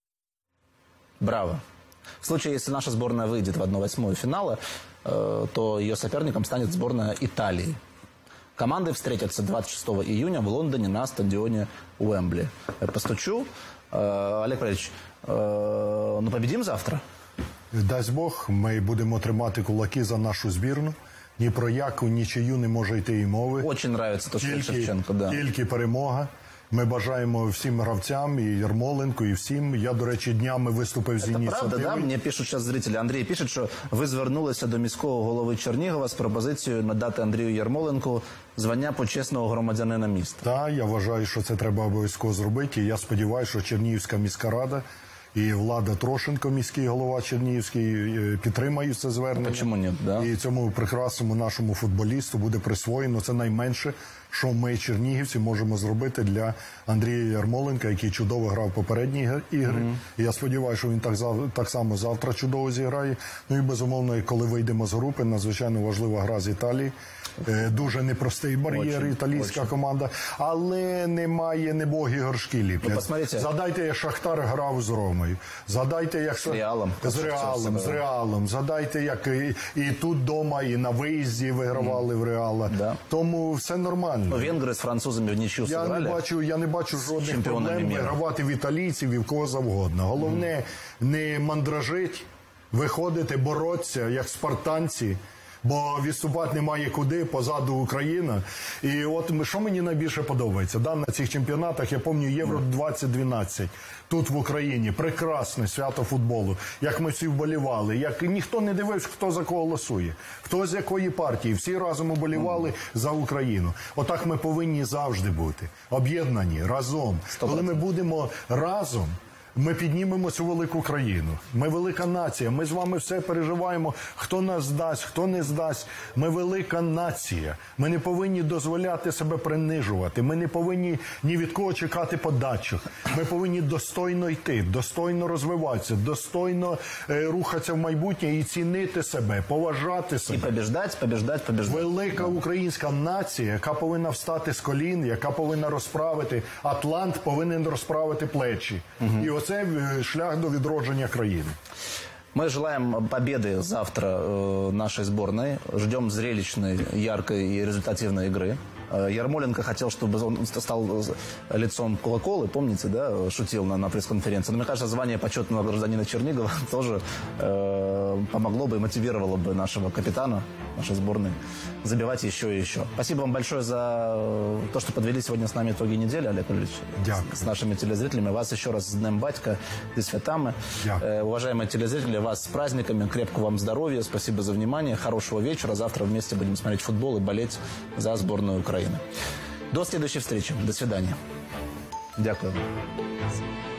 Браво. В случае, если наша сборная выйдет в одну восьмую финала, э, то ее соперником станет сборная Италии. Команды встретятся двадцать шестого июня в Лондоне на стадионе Уэмбли. Я постучу. Э, Олег Валерьевич, э, ну победим завтра? Дасть Бог, ми будемо тримати кулаки за нашу збірну. Ні про яку нічию не може йти і мови. Очень нравится то, что Шевченко, да. Тільки перемога. Ми бажаємо всім гравцям, і Ярмоленку, і всім. Я, до речі, днями виступив з ініціативою. Це правда, да? Мені пишуть зараз зрителі. Андрій пише, що ви звернулися до міського голови Чернігова з пропозицією надати Андрію Ярмоленку звання почесного громадянина міста. Так, я вважаю, що це треба обов'язково зробити. І я сподіваюся, що Чернігівська міська рада і Влада Трошенко, міський голова Чернігівський, підтримають це звернення. Чому ні, да? І цьому прекрасному нашому футболісту буде присвоєно. Це найменше, що ми, чернігівці, можемо зробити для Андрія Ярмоленка, який чудово грав попередні ігри. Mm-hmm. І я сподіваюся, що він так, так само завтра чудово зіграє. Ну і, безумовно, коли вийдемо з групи, надзвичайно важлива гра з Італії. Дуже непростий бар'єр, очень, італійська очень. команда. Але немає небогі горшки ліплять. Ну, згадайте, як Шахтар грав з Ромою. Згадайте, як з Реалом. З Реалом, з Реалом. Згадайте, як і, і тут вдома, і на виїзді вигравали mm. в Реала. Да. Тому все нормально. Ну, венгри з французами в нічю я не бачу, я не бачу жодних проблем вигравати в італійців і в кого завгодно. Головне, mm. не мандражить, виходити, боротися, як спартанці, бо відступати немає куди, позаду Україна. І от що мені найбільше подобається, да, на цих чемпіонатах, я пам'ятаю Євро двадцять дванадцять, тут в Україні, прекрасне свято футболу, як ми всі вболівали, як ніхто не дивився, хто за кого голосує, хто з якої партії, всі разом уболівали за Україну. Отак ми повинні завжди бути, об'єднані, разом. Коли ми будемо разом, ми піднімемо цю велику країну. Ми велика нація, ми з вами все переживаємо, хто нас здасть, хто не здасть. Ми велика нація. Ми не повинні дозволяти себе принижувати. Ми не повинні ні від кого чекати подачок. Ми повинні достойно йти, достойно розвиватися, достойно е, рухатися в майбутнє і цінити себе, поважати себе. І побіждать, побіждать, побіждать. Велика українська нація, яка повинна встати з колін, яка повинна розправити, Атлант повинен розправити плечі. Угу. І це шлях до відродження країны. Мы желаем победы завтра э, нашей сборной. Ждем зрелищной, яркой и результативной игры. Ярмоленко хотел, чтобы он стал лицом Кока-Колы, помните, да, шутил на, на пресс-конференции. Но мне кажется, звание почетного гражданина Чернигова тоже э, помогло бы и мотивировало бы нашего капитана, нашей сборной, забивать еще и еще. Спасибо вам большое за то, что подвели сегодня с нами итоги недели, Олег Валерьевич, с, с нашими телезрителями. Вас еще раз с Днем Батька, зі святами. Э, уважаемые телезрители, вас с праздниками, крепкого вам здоровья, спасибо за внимание, хорошего вечера. Завтра вместе будем смотреть футбол и болеть за сборную Украины. До следующей встречи. До свидания. Дякую.